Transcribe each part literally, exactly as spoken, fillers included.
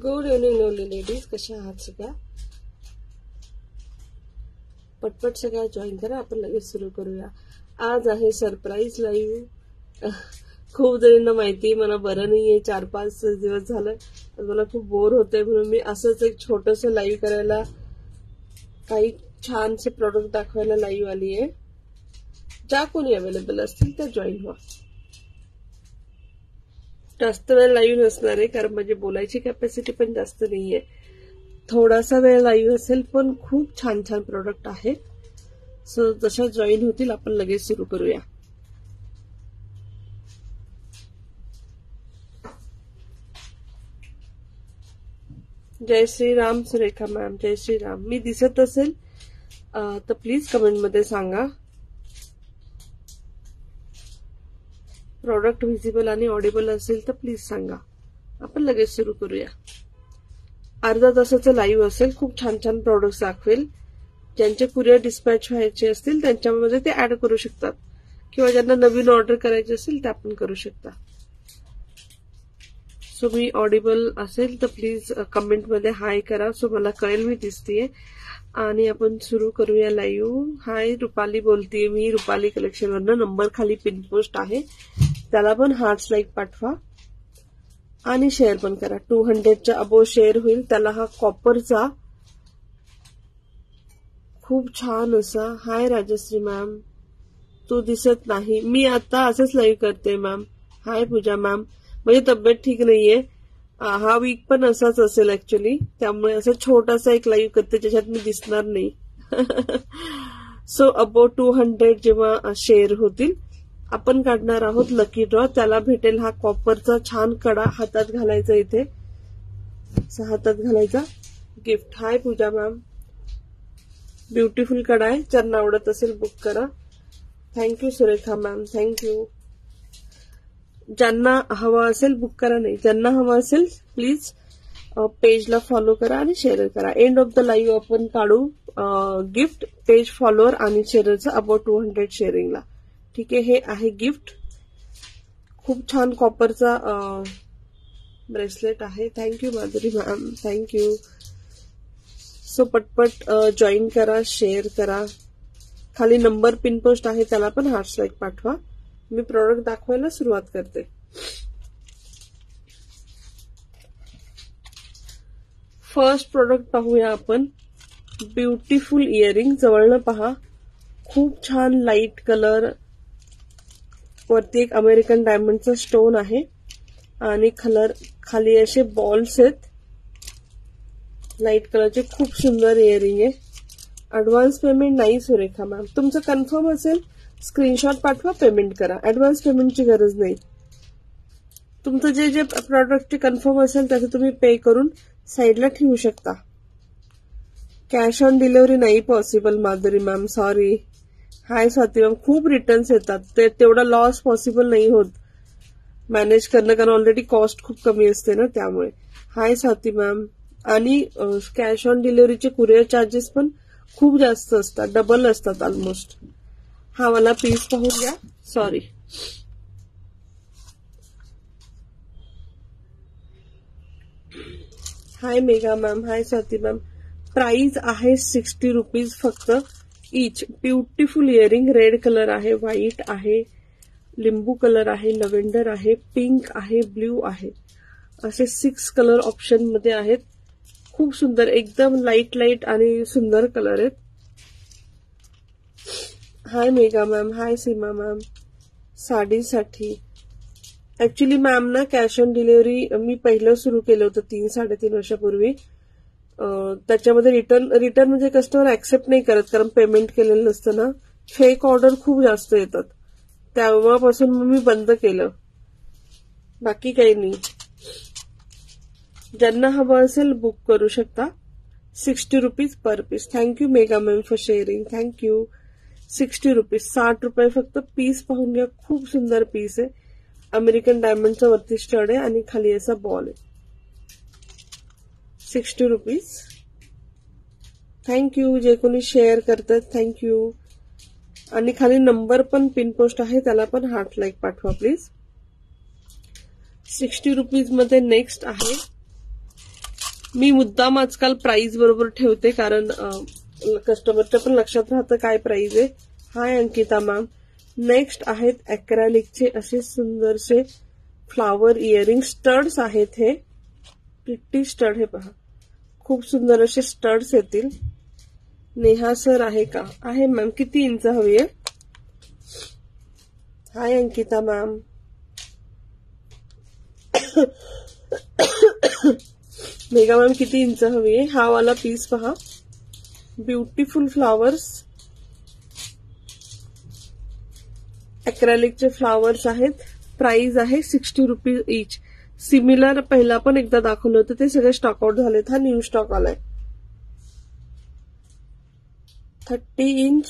Good evening Navali ladies, कशा आहात सगळ्या? पटपट सगळ्या जॉईन करा, आपण लगेच सुरू करूया. आज आहे सरप्राईज लाईव्ह. खूप जणांना माहिती मला बरं नाहीये, चार पाच दिवस झालं, मला खूप बोर होते म्हणून मी असंच एक छोटंसं लाईव्ह करायला, काही छानसे प्रोडक्ट दाखवायला लाईव्ह आली आहे. ज्या कोणी अवेलेबल असतील त्या जॉईन व्हा. जास्त वेळ लाईव्ह नसणार आहे कारण माझी बोलायची कॅपॅसिटी पण जास्त नाहीये. थोडासा वेळ लाईव्ह असेल पण खूप छान छान प्रोडक्ट आहे. सो जशा जॉईन होतील आपण लगेच सुरू करूया. जय श्रीराम सुरेखा मॅम, जय श्रीराम. मी दिसत असेल तर प्लीज कमेंट मध्ये सांगा. प्रोडक्ट व्हिजिबल आणि ऑडिबल असेल तर प्लीज सांगा. आपण लगेच सुरू करूया. अर्धा तासाचं लाईव्ह असेल. खूप छान छान प्रोडक्ट्स दाखवेल. ज्यांचे कुरिअर डिस्पॅच व्हायचे असतील त्यांच्यामध्ये ते ऍड करू शकतात किंवा ज्यांना नवीन ऑर्डर करायची असेल ते आपण करू शकता. सो मी ऑडिबल असेल तर प्लीज कमेंट मध्ये हाय करा, सो मला कळेल मी दिसतीये. आणि आपण सुरू करूया लाईव्ह. हाय रुपाली बोलतीये मी, रुपाली कलेक्शन वरनं. नंबर खाली पिन पोस्ट आहे, त्याला पण हार्ट्स लाईक पाठवा आणि शेअर पण करा. टू हंड्रेडच्या अबो शेअर होईल. त्याला हा कॉपरचा खूप छान असा. हाय राजश्री मॅम, तू दिसत नाही. मी आता असंच लाईव्ह करते मॅम. हाय पूजा मॅम. म्हणजे तब्येत ठीक नाहीये, हा वीक पण असाच असेल ऍक्च्युली, त्यामुळे असं छोटासा एक लाईव्ह करते ज्याच्यात मी दिसणार नाही. सो अबो टू हंड्रेड जेव्हा शेअर होतील आपण काढणार आहोत लकी ड्रॉ. त्याला भेटेल हा कॉपरचा छान कडा, हातात घालायचा, इथे हातात घालायचा gift. Hi Puja ma'am, beautiful कडा आहे. ज्यांना आवडत असेल बुक करा. Thank you Surekha ma'am, thank you. ज्यांना हवा असेल बुक करा. नाही, ज्यांना हवा असेल प्लीज पेजला फॉलो करा आणि शेअर करा. एंड ऑफ द लाईव्ह आपण काढू गिफ्ट, पेज फॉलोअर आणि शेअरचं अबाउट टू हंड्रेड शेअरिंगला. ठीक आहे, हे आहे गिफ्ट. खूप छान कॉपरचा ब्रेसलेट आहे. Thank you Madhuri ma'am, thank you. So पटपट जॉईन करा, शेअर करा. खाली नंबर पिन पोस्ट आहे, त्याला पण हार्ट्स लाईक पाठवा. मी प्रोडक्ट दाखवायला सुरुवात करते. फर्स्ट प्रोडक्ट पाहूया आपण. Beautiful earring. जवळनं पहा. खूप छान लाईट कलर, वरती एक अमेरिकन डायमंडचा स्टोन आहे आणि कलर खाली असे बॉल्स आहेत लाईट कलरचे. खूप सुंदर इयरिंग आहे. ऍडव्हान्स पेमेंट नाही सुरेखा मॅम. तुमचं कन्फर्म असेल स्क्रीनशॉट पाठवा, पेमेंट करा. ऍडव्हान्स पेमेंटची गरज नाही. तुमचं जे जे प्रॉडक्टचे कन्फर्म असेल त्याचं तुम्ही पे करून साईडला ठेवू शकता. कॅश ऑन डिलिव्हरी नाही possible Madhuri ma'am, sorry. Hi Swati ma'am. खूप रिटर्न्स येतात, ते तेवढा लॉस पॉसिबल नाही होत मॅनेज करणं, कारण ऑलरेडी कॉस्ट खूप कमी असते ना, त्यामुळे. Hi Swati ma'am. आणि कॅश ऑन डिलिव्हरीचे कुरिअर चार्जेस पण खूप जास्त असतात, डबल असतात ऑलमोस्ट. हा मला पीस पाहून घ्या, sorry. Hi Megha ma'am, hi Swati ma'am. Price आहे सिक्स्टी रुपीज फक्त each. Beautiful earring. Red colour आहे, व्हाईट आहे, लिंबू कलर आहे, लव्हेंडर आहे, पिंक आहे, ब्ल्यू आहे. असे सिक्स कलर ऑप्शन मध्ये आहेत. खूप सुंदर, एकदम लाईट लाईट आणि सुंदर कलर आहेत. Hi Megha ma'am, hi Seema ma'am. साडीसाठी ऍक्च्युली मॅम ना कॅश ऑन डिलिव्हरी मी पहिलं सुरू केलं होतं तीन साडेतीन वर्षापूर्वी. त्याच्यामध्ये रिटर्न रिटर्न म्हणजे कस्टमर ऍक्सेप्ट नाही करत कारण पेमेंट केलेलं नसतं ना. फेक ऑर्डर खूप जास्त येतात, तेव्हापासून मग मी बंद केलं. बाकी काही नाही. ज्यांना हवं असेल बुक करू शकता. Sixty rupees per piece. Thank you Megha ma'am for sharing, thank you. Sixty rupees, साठ रुपये फक्त. पीस पाहून घ्या, खूप सुंदर पीस आहे. अमेरिकन डायमंडचा वरती स्टड आहे आणि खाली असा बॉल आहे. Sixty rupees. थँक्यू जे कोणी शेअर करतात, थँक्यू. आणि खाली नंबर पण पिन पोस्ट आहे, त्याला पण हार्ट लाईक पाठवा प्लीज. सिक्स्टी रुपीज मध्ये नेक्स्ट आहे मी मुद्दाम आजकाल प्राइस बरोबर ठेवते, कारण कस्टमरच्या पण लक्षात राहतं काय प्राइस आहे. Hi Ankita ma'am. नेक्स्ट आहेत अॅक्रेलिकचे असे सुंदरसे फ्लावर इयरिंग स्टड्स आहेत. हे प्रिटी स्टड, हे पहा खूप सुंदर असे स्टड्स येतील. नेहा सर आहे का? आहे मॅम. किती इंच हवी आहे? Hi Ankita ma'am. Megha ma'am किती इंच हवी आहे? हा वाला पीस पहा, ब्युटिफुल फ्लावर्स, अॅक्रेलिकचे फ्लावर्स आहेत. प्राइस आहे सिक्स्टी रुपीज इच. सिमिलर पहिला पण एकदा दाखवलं होतं, ते सगळे स्टॉक आउट झालेत. हा न्यू स्टॉक आलाय. Thirty inch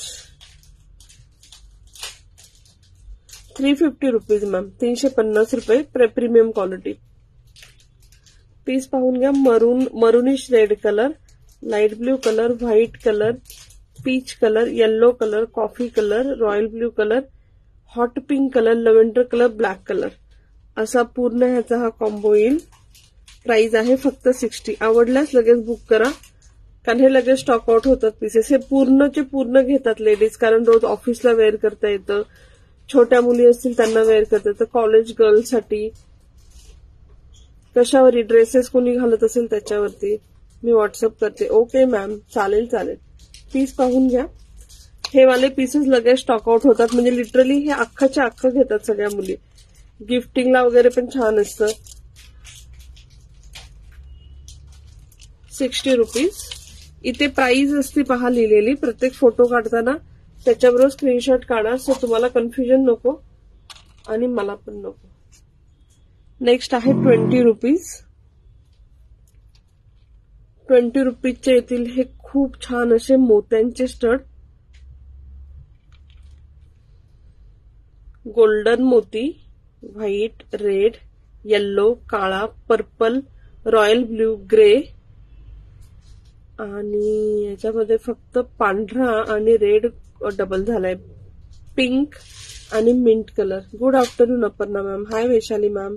three fifty rupees ma'am. तीनशे पन्नास रुपये प्रीमियम क्वालिटी. पीस पाहून घ्या. Maroon maroonish red colour, light blue colour, white colour, peach colour, yellow colour, coffee colour, royal blue colour, hot pink colour, lavender colour, black colour, असा पूर्ण ह्याचा हा combo येईल. प्राइस आहे फक्त सिक्स्टी. आवडल्यास लगेच बुक करा, कारण हे लगेच स्टॉक आउट होतात पीसेस. हे पूर्णचे पूर्ण घेतात लेडीज, कारण रोज ऑफिसला वेअर करता येतं. छोट्या मुली असतील त्यांना वेअर करता येतं. कॉलेज गर्ल्ससाठी, कशावरही ड्रेसेस कोणी घालत असेल त्याच्यावरती मी व्हॉट्सअप करते. ओके मॅम, चालेल चालेल. पीस पाहून घ्या. हे वाले पीसेस लगेच स्टॉक आउट होतात, म्हणजे लिटरली हे अख्खाच्या अख्खं घेतात सगळ्या मुली. गिफ्टिंगला वगैरे पण छान असतं. Sixty rupees. इथे प्राइस असते पहा लिहिलेली. प्रत्येक फोटो काढताना त्याच्याबरोबर स्क्रीनशॉट काढा, सो तुम्हाला कन्फ्युजन नको आणि मला पण नको. नेक्स्ट आहे ट्वेंटी रुपीज. ट्वेंटी रुपीजचे येतील हे खूप छान असे मोत्यांचे स्टड. गोल्डन मोती, व्हाईट, रेड, येल्लो, काळा, पर्पल, रॉयल ब्ल्यू, ग्रे आणि याच्यामध्ये फक्त पांढरा आणि रेड डबल झालाय. पिंक आणि mint colour. Good afternoon Aparna ma'am. Hi Vaishali ma'am.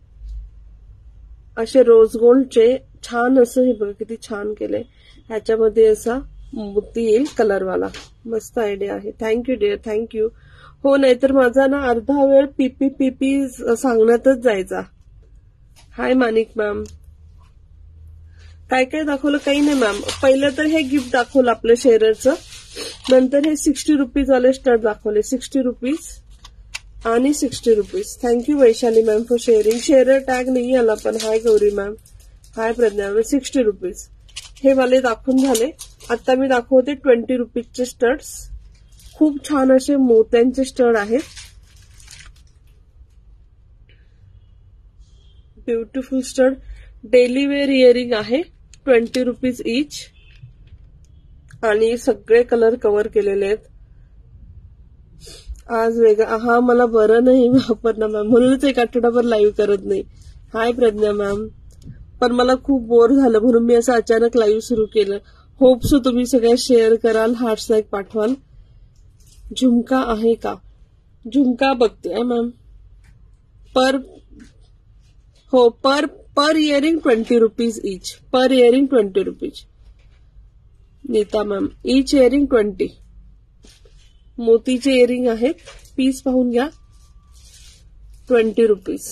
असे रोज गोल्डचे छान असं, हे बघा किती छान केलंय. ह्याच्यामध्ये असा मोती येईल कलरवाला. मस्त आयडिया आहे. Thank you dear, thank you. हो, नाहीतर माझा ना अर्धा वेळ पीपी पीपी सांगण्यातच जायचा. Hi Manik ma'am. काय काय दाखवलं? काही नाही मॅम. पहिलं तर हे गिफ्ट दाखवलं आपलं शेररचं, नंतर हे सिक्स्टी रुपीज वाले स्टड दाखवले. सिक्स्टी रुपीज आणि sixty rupees. Thank you Vaishali ma'am for sharing. Share tag नाही आला पण. Hi Gauri ma'am. Hi Pragya ma'am. Sixty rupees हे वाले दाखवून झाले. आता मी दाखवते ट्वेंटी रुपीजचे स्टड्स. खूप छान असे मोत्यांचे स्टड आहेत. Beautiful stud. Daily wear earring आहे. ट्वेंटी रुपीज इच आणि सगळे कलर कव्हर केलेले आहेत. आज वेगळा. हा मला बरं नाही वापरणं मॅम, म्हणूनच एक आठवडाभर लाईव्ह करत नाही. Hi Pragya ma'am. पण मला खूप बोर झालं म्हणून मी असं अचानक लाईव्ह सुरू केलं. होप सो तुम्ही सगळ्या शेअर कराल, हार्ट्स लाईक पाठवाल. झुमका आहे का? झुमका बघते मॅम. पर हो, per per earring twenty rupees each. Per earring twenty rupees. Nita ma'am. Each earring twenty. मोतीचे इयरिंग आहेत. पीस पाहून घ्या. Twenty rupees.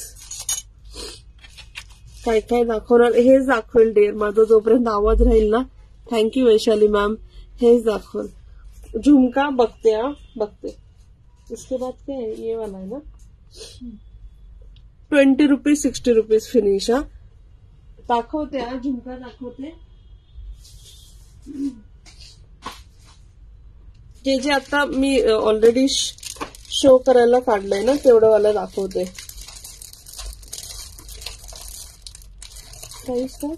काय काय दाखवणार? हेच दाखवेल डेअर. माझा जोपर्यंत आवाज राहील ना. Thank you Vaishali ma'am. हेच दाखवल. झुमका बघते. हा बघते. इसके बाद क्या है? ये वाला है ना. Twenty rupees sixty rupees finish. हा दाखवते. हा झुमका दाखवते. जे जे आता मी ऑलरेडी शो करायला काढलंय ना तेवढं वाला दाखवते. प्राइस का?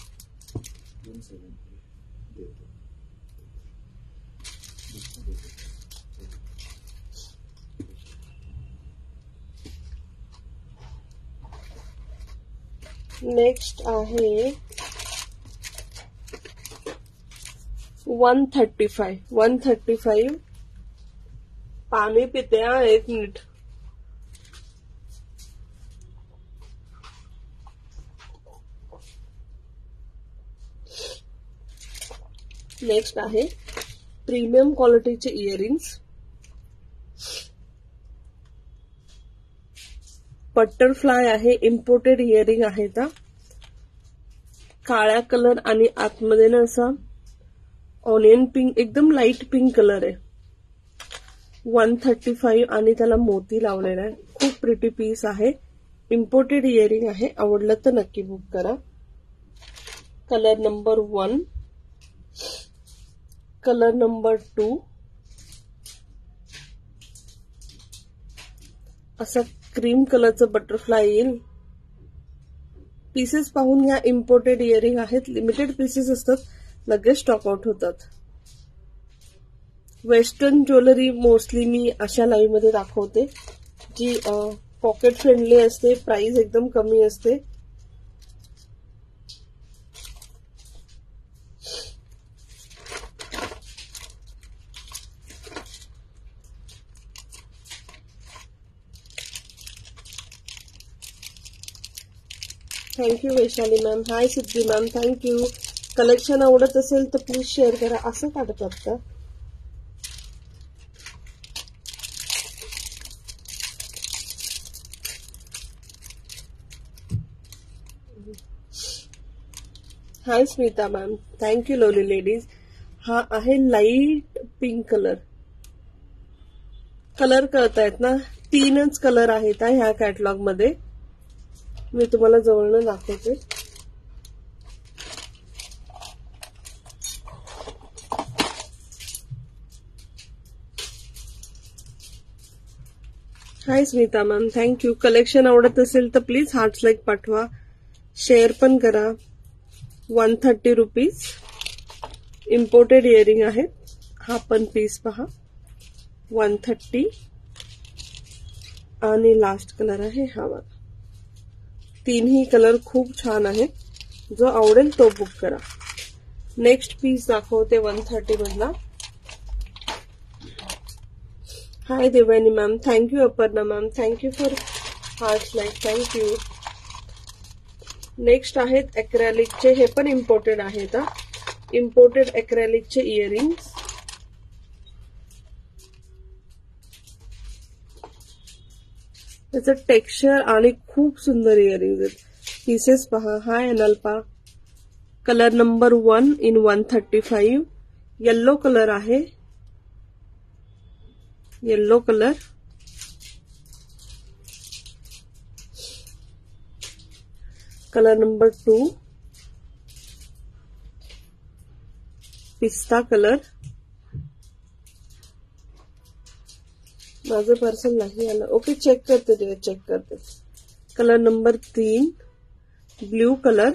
नेक्स्ट आहे one thirty five. One thirty five. पाणी पिते हा, एक मिनिट. नेक्स्ट आहे प्रीमियम क्वालिटीचे इयरिंग्स, बटरफ्लाय आहे, इम्पोर्टेड इयरिंग आहे. ता काळ्या कलर आणि आतमध्ये ना असा ऑनियन पिंक, एकदम लाईट पिंक कलर आहे. वन थर्टी फाईव्ह आणि त्याला मोती लावलेला आहे. खूप प्रिटी पीस आहे, इम्पोर्टेड इयरिंग आहे. आवडलं तर नक्की बुक करा. Colour number one, colour number two, असा क्रीम कलरचं बटरफ्लाय येईल. पीसेस पाहून घ्या, इम्पोर्टेड इयरिंग आहेत, लिमिटेड पीसेस असतात, लगेच स्टॉक आउट होतात. वेस्टर्न ज्वेलरी मोस्टली मी अशा लाईव्ह मध्ये दाखवते जी पॉकेट फ्रेंडली असते, प्राइस एकदम कमी असते. Thank you Vaishali ma'am. Hi Siddhi ma'am, thank you. Collection आवडत असेल तर प्लीज शेअर करा. असं काढतात का? Hi Smita ma'am, thank you lovely ladies. हा आहे लाईट पिंक कलर. कलर कळतायत ना? तीनच कलर आहेत ह्या कॅटलॉग मध्ये. मी तुम्हाला जवळनं दाखवते. Hi Smita ma'am, thank you. Collection आवडत असेल तर प्लीज हार्ट्स लाईक पाठवा, शेअर पण करा. One thirty rupees imported earring आहेत. हा पण पीस पहा, वन थर्टी. आणि लास्ट कलर आहे हा बघा. तीनही कलर खूप छान आहे. जो आवडेल तो बुक करा. नेक्स्ट पीस दाखवते वन थर्टी मधला. Hi Devani ma'am, thank you. Aparna ma'am, thank you for heart like, thank you. Next आहेत एक्रेलिकचे, हे पण इम्पोर्टेड आहेत. इम्पोर्टेड एक्रेलिकचे इयरिंग्स. त्याचं टेक्स्चर आणि खूप सुंदर इयरिंग्स आहेत. पीसेस पहा. Hi Analpa. Colour number one in one thirty five. Yellow colour आहे, yellow colour. Colour number two, पिस्ता कलर. माझं पार्सल नाही आलं. ओके, चेक करते ते, चेक करते. कलर नंबर तीन, blue colour.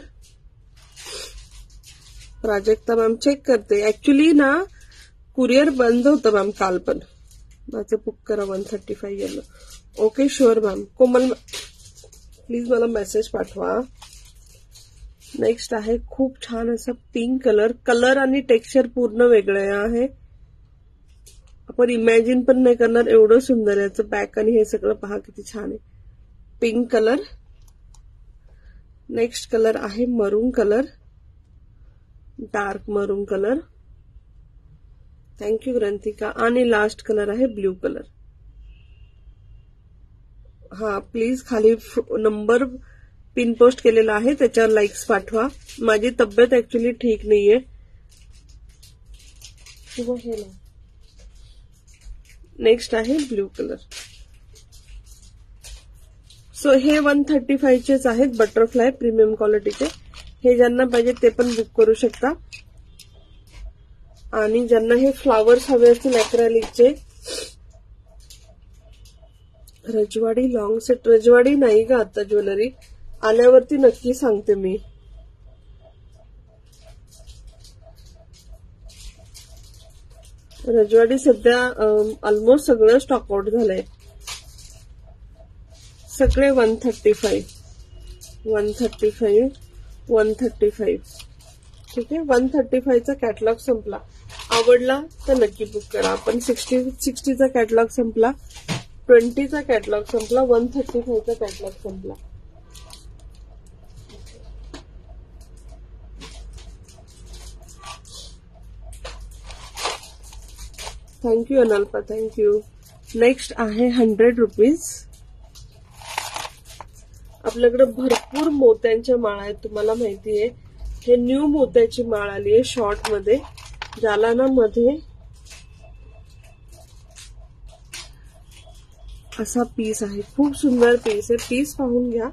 Prajakta ma'am, check करते. ऍक्च्युली ना कुरिअर बंद होतं मॅम काल पण. माझं बुक करा one thirty five yellow. Okay sure ma'am. Komal please मला मेसेज पाठवा. नेक्स्ट आहे खूप छान असा पिंक कलर. कलर आणि टेक्स्चर पूर्ण वेगळं आहे. आपण इमॅजिन पण नाही करणार एवढं सुंदर आहे. याचं बॅक आणि हे सगळं पहा किती छान आहे. Pink colour. नेक्स्ट कलर आहे maroon colour, dark maroon colour. Thank you Granthika. आणि लास्ट कलर आहे ब्ल्यू कलर. हा प्लीज खाली नंबर पिन पोस्ट केलेला आहे त्याच्यावर लाईक्स पाठवा. माझी तब्येत ऍक्च्युली ठीक नाहीये. नेक्स्ट आहे ब्ल्यू कलर. सो हे वन थर्टी फाईव्ह चेच आहेत, बटरफ्लाय प्रीमियम क्वालिटीचे. हे ज्यांना पाहिजे ते पण बुक करू शकता. आणि ज्यांना हे फ्लावर्स हवे असतील अॅक्रेलिकचे, रजवाडी लॉंग सेट. रजवाडी नाही का आता ज्वेलरी, आल्यावरती नक्की सांगते मी. रजवाडी सध्या ऑलमोस्ट सगळं स्टॉक आउट झालंय. सगळे one thirty five one thirty five one thirty five ठीक आहे. वन थर्टी फाईव्हचा कॅटलॉग संपला. आवडला तर नक्की बुक करा. आपण सिक्स्टी सिक्स्टीचा कॅटलॉग संपला, ट्वेंटीचा कॅटलॉग संपला, वन थर्टी फाईव्हचा कॅटलॉग संपला. Thank you Analpa, thank you. नेक्स्ट आहे हंड्रेड रुपीज. आपल्याकडे भरपूर मोत्यांच्या माळा आहेत, तुम्हाला माहितीये. हे न्यू मोत्याची माळ आली आहे शॉर्ट मध्ये, ज्याला ना मध्ये असा पीस आहे. खूप सुंदर पीस आहे. पीस पाहून घ्या.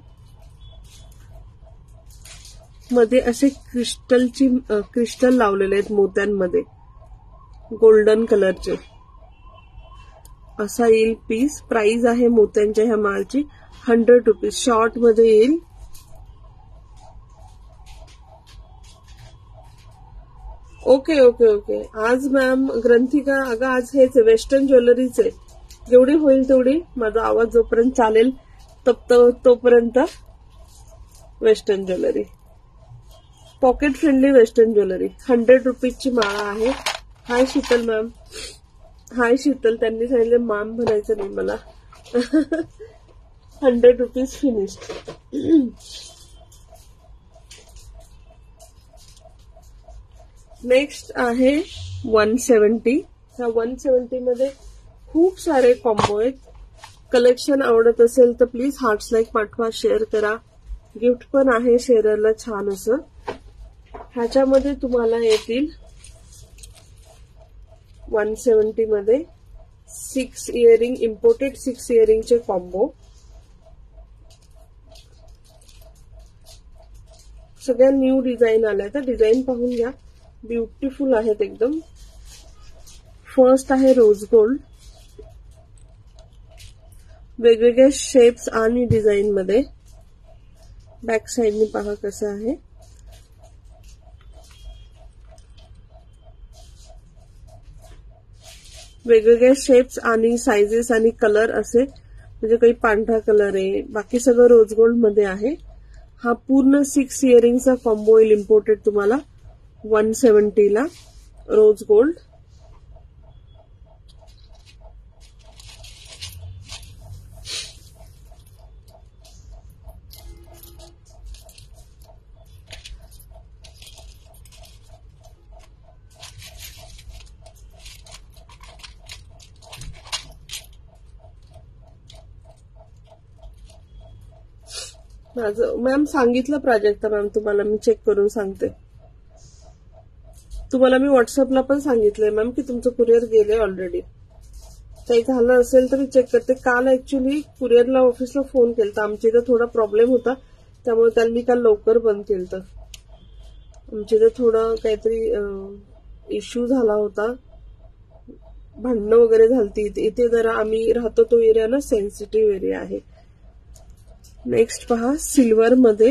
मध्ये असे क्रिस्टलची क्रिस्टल लावलेले आहेत मोत्यांमध्ये, गोल्डन कलरचे. असा येईल पीस. प्राइस आहे मोत्यांच्या ह्या माळची हंड्रेड रुपीज. शॉर्ट मध्ये येईल. Okay okay okay. आज मॅम ग्रंथिका, अगं आज हेच वेस्टर्न ज्वेलरीच आहे. जेवढी होईल तेवढी. माझा आवाज जोपर्यंत चालेल तोपर्यंत western jewellery, pocket friendly western jewellery. Hundred रुपीजची माळा आहे. Hi Sheetal ma'am. Hi Sheetal. त्यांनी सांगितलं मॅम म्हणायचं नाही मला. Hundred rupees finished. नेक्स्ट आहे वन सेवन्टी. ह्या वन सेवन्टी मध्ये खूप सारे कॉम्बो आहेत. कलेक्शन आवडत असेल तर प्लीज हार्ट्स लाईक पाठवा, शेअर करा. गिफ्ट पण आहे शेअरला छान असं. ह्याच्यामध्ये तुम्हाला येतील वन सेवन्टी मध्ये सिक्स इयरिंग, इम्पोर्टेड सिक्स इयरिंगचे कॉम्बो. सगळ्या न्यू डिझाईन आल्या. तर डिझाईन पाहून घ्या. ब्युटिफुल आहेत एकदम. फर्स्ट आहे रोज गोल्ड. वेगवेगळ्या शेप्स आणि डिझाईन मध्ये. बॅक साइडनी पहा कसं आहे. वेगवेगळ्या शेप्स आणि साइजेस आणि कलर असे, म्हणजे काही पांढरा कलर आहे, बाकी सगळं रोज गोल्ड मध्ये आहे. हा पूर्ण सिक्स इयरिंगचा कॉम्बो येईल इम्पोर्टेड तुम्हाला वन सेवन्टी ला. Rose gold. माझं मॅम सांगितलं प्राजक्ता मॅम तुम्हाला, मी चेक करून सांगते तुम्हाला. मी व्हॉट्सअपला पण सांगितलंय मॅम की तुमचं कुरिअर गेले ऑलरेडी. काही झालं असेल तर मी चेक करते. काल ऍक्च्युली कुरिअरला ऑफिसला फोन केला, आमच्या इथं थोडा प्रॉब्लेम होता, त्यामुळे त्यांनी काल लवकर बंद केलं. आमच्या इथं थोडा काहीतरी इश्यू झाला होता, भांडणं वगैरे झालती. इथे जरा आम्ही राहतो तो एरिया ना सेन्सिटिव्ह एरिया आहे. नेक्स्ट पहा सिल्वर मध्ये.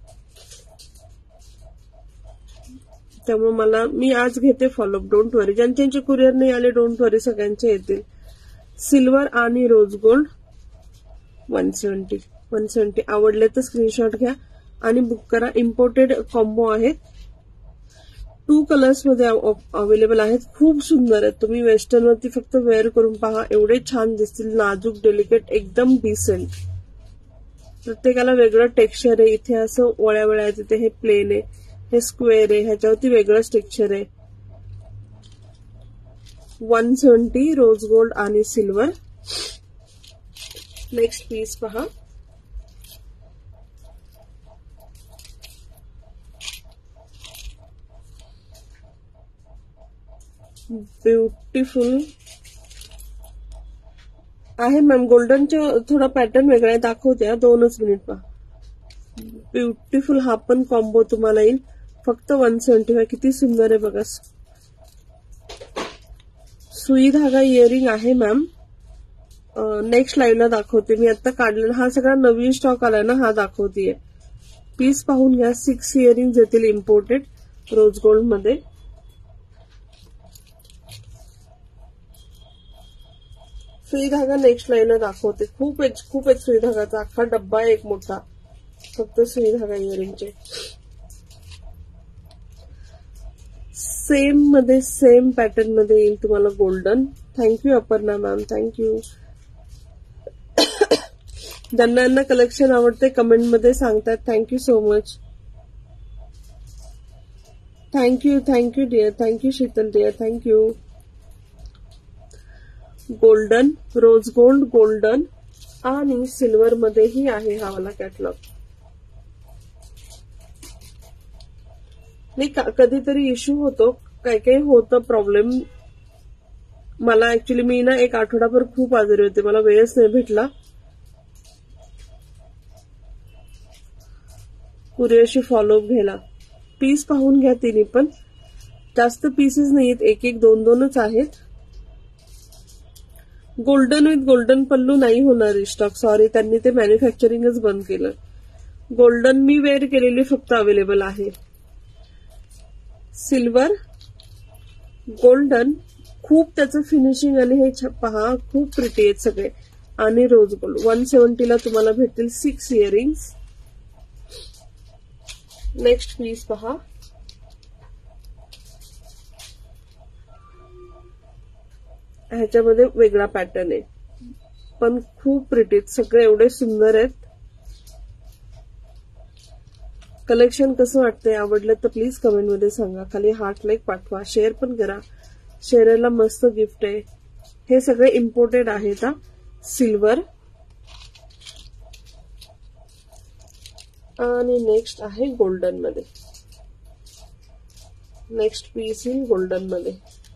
त्यामुळे मला मी आज घेते फॉलोअप. डोंट वरी. ज्यांचे कुरिअर नाही आले डोंट वरी, सगळ्यांचे येतील. सिल्वर आणि rose gold one seventy. One seventy आवडले तर स्क्रीनशॉट घ्या आणि बुक करा. इम्पोर्टेड कॉम्बो आहेत. टू कलर्स मध्ये अवेलेबल आहेत. खूप सुंदर आहेत. तुम्ही वेस्टर्न वरती फक्त वेअर करून पहा, एवढे छान दिसतील. नाजूक, डेलिकेट, एकदम डिसेंट. प्रत्येकाला वेगळं टेक्स्चर आहे. इथे असं वळ्या वळ्या आहेत, इथे हे प्लेन आहे, हे स्क्वेअर आहे, ह्याच्यावरती वेगळंच टेक्स्चर आहे. वन सेवन्टी रोज गोल्ड आणि सिल्वर. नेक्स्ट पीस पहा. ब्युटिफुल आहे मॅम. गोल्डनचे थोडा पॅटर्न वेगळा आहे, दाखवते दोनच मिनिट पहा. ब्युटिफुल हा पण कॉम्बो तुम्हाला येईल फक्त वन सेवन्टी फाय. किती सुंदर आहे बघा. सुई धागा इयरिंग आहे मॅम. नेक्स्ट लाईव्हला दाखवते मी. आता काढलेला हा सगळा नवीन स्टॉक आलाय ना, हा दाखवतीये. पीस पाहून घ्या. सिक्स इयरिंग येतील इम्पोर्टेड रोज गोल्ड मध्ये. सुई धागा नेक्स्ट लाईनला दाखवते. खूप खूप एक सुई धागाचा अख्खा डब्बा आहे एक मोठा, फक्त सुई धागा इयरिंगचे. सेम मध्ये सेम पॅटर्न मध्ये येईल तुम्हाला golden. Thank you Aparna ma'am, thank you. ज्यांना यांना कलेक्शन आवडते कमेंट मध्ये सांगतात. Thank you so much. Thank you thank you dear. Thank you Sheetal dear. Thank you. Golden, rose gold, golden आणि सिल्वर मध्येही आहे हा वाला कॅटलॉग. नाही कधीतरी इश्यू होतो, काही काही होतं प्रॉब्लेम. मला ऍक्च्युली मी ना एक आठवडाभर खूप आजारी होते, मला वेळच नाही भेटला. कुरिअरशी फॉलोअप घ्यायला. पीस पाहून घ्या तिन्ही पण, जास्त पीसेस नाहीयेत, एक एक दोन दोनच आहेत. गोल्डन विथ गोल्डन पल्लू नाही होणार स्टॉक, सॉरी, त्यांनी ते मॅन्युफॅक्चरिंगच बंद केलं. गोल्डन मी वेअर केलेली फक्त अवेलेबल आहे. सिल्वर, गोल्डन, खूप त्याचं फिनिशिंग आणि हे पहा खूप प्रिटी आहेत सगळे. आणि रोज गोल्ड वन सेव्हन्टीला तुम्हाला भेटतील सिक्स इयरिंग्स. नेक्स्ट पीस पहा. ह्याच्यामध्ये वेगळा पॅटर्न आहे, पण खूप प्रिटी आहेत सगळे, एवढे सुंदर आहेत. कलेक्शन कसं वाटतंय, आवडलं तर प्लीज कमेंट मध्ये सांगा. खाली हार्ट लाईक पाठवा, शेअर पण करा. शेअरला मस्त गिफ्ट आहे. हे सगळे इम्पोर्टेड आहेत. हा सिल्वर. आणि नेक्स्ट आहे गोल्डन मध्ये. नेक्स्ट पीस येईल गोल्डन मध्ये.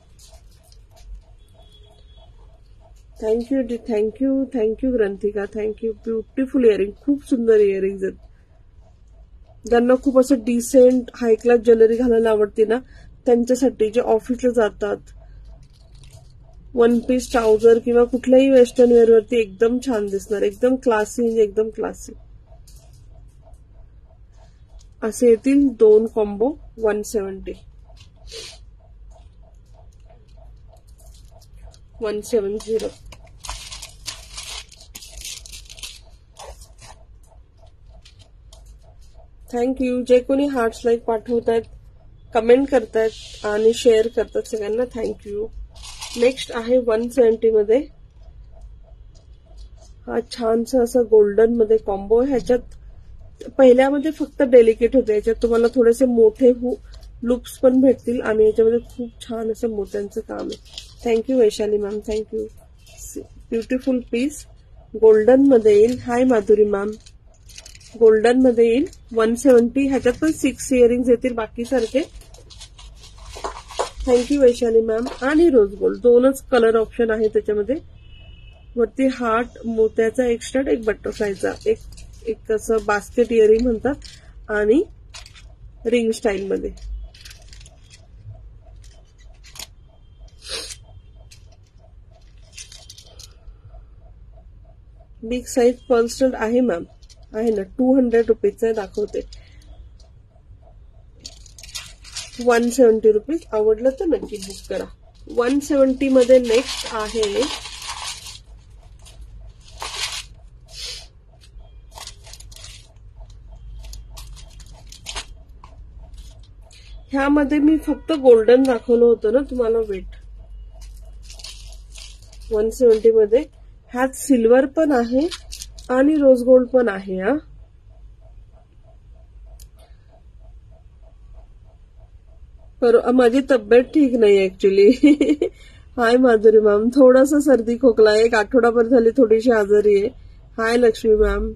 Thank you thank you thank you Granthika, thank you. Beautiful earring, खूप सुंदर इयरिंग्स आहेत. ज्यांना खूप असं डिसेंट हाय क्लास ज्वेलरी घालायला आवडते ना, त्यांच्यासाठी, जे ऑफिसला जातात, वन पीस ट्राउझर किंवा कुठल्याही वेस्टर्न वेअर वरती एकदम छान दिसणार, एकदम क्लासी, एकदम क्लासी असे येतील. दोन combo one seventy, one seven zero. Thank you. जे कोणी हार्ट्स लाईक पाठवतात, कमेंट करतायत आणि शेअर करतात, सगळ्यांना थँक्यू. नेक्स्ट आहे वन सेव्हन्टी मध्ये. हा छानसा असा गोल्डन मध्ये कॉम्बो. ह्याच्यात पहिल्यामध्ये फक्त डेलिकेट होते, याच्यात तुम्हाला थोडेसे मोठे लूप्स पण भेटतील आणि याच्यामध्ये खूप छान असं मोत्यांचं काम आहे. Thank you Vaishali ma'am, thank you. Beautiful piece golden मध्ये येईल. हाय माधुरी मॅम. गोल्डन मध्ये येईल वन सेव्हन्टी. ह्याच्यात पण सिक्स इयरिंग्स येतील बाकी सारखे. Thank you Vaishali ma'am. आणि रोज गोल्ड दोनच कलर ऑप्शन आहे त्याच्यामध्ये. वरती हार्ट मोत्याचा एक स्टड, एक बटरफ्लायचा, एक एक असं बास्केट इयरिंग म्हणतात आणि रिंग स्टाईल मध्ये. बिग साईज पर्ल स्टड आहे मॅम, आहे ना. टू हंड्रेड रुपीजचा दाखवते. One seventy rupees. आवडलं तर नक्की बुक करा. वन सेव्हन्टी मध्ये नेक्स्ट आहे ह्यामध्ये मी फक्त गोल्डन दाखवलं होतं ना तुम्हाला वेट. वन सेव्हन्टी मध्ये ह्यात सिल्वर पण आहे आणि रोज गोल्ड पण आहे. हा पर माझी तब्येत ठीक नाही ऍक्च्युली. हाय माधुरी मॅम. थोडासा सर्दी खोकला, एक आठवडाभर झाली थोडीशी आजारी आहे. Hi Lakshmi ma'am.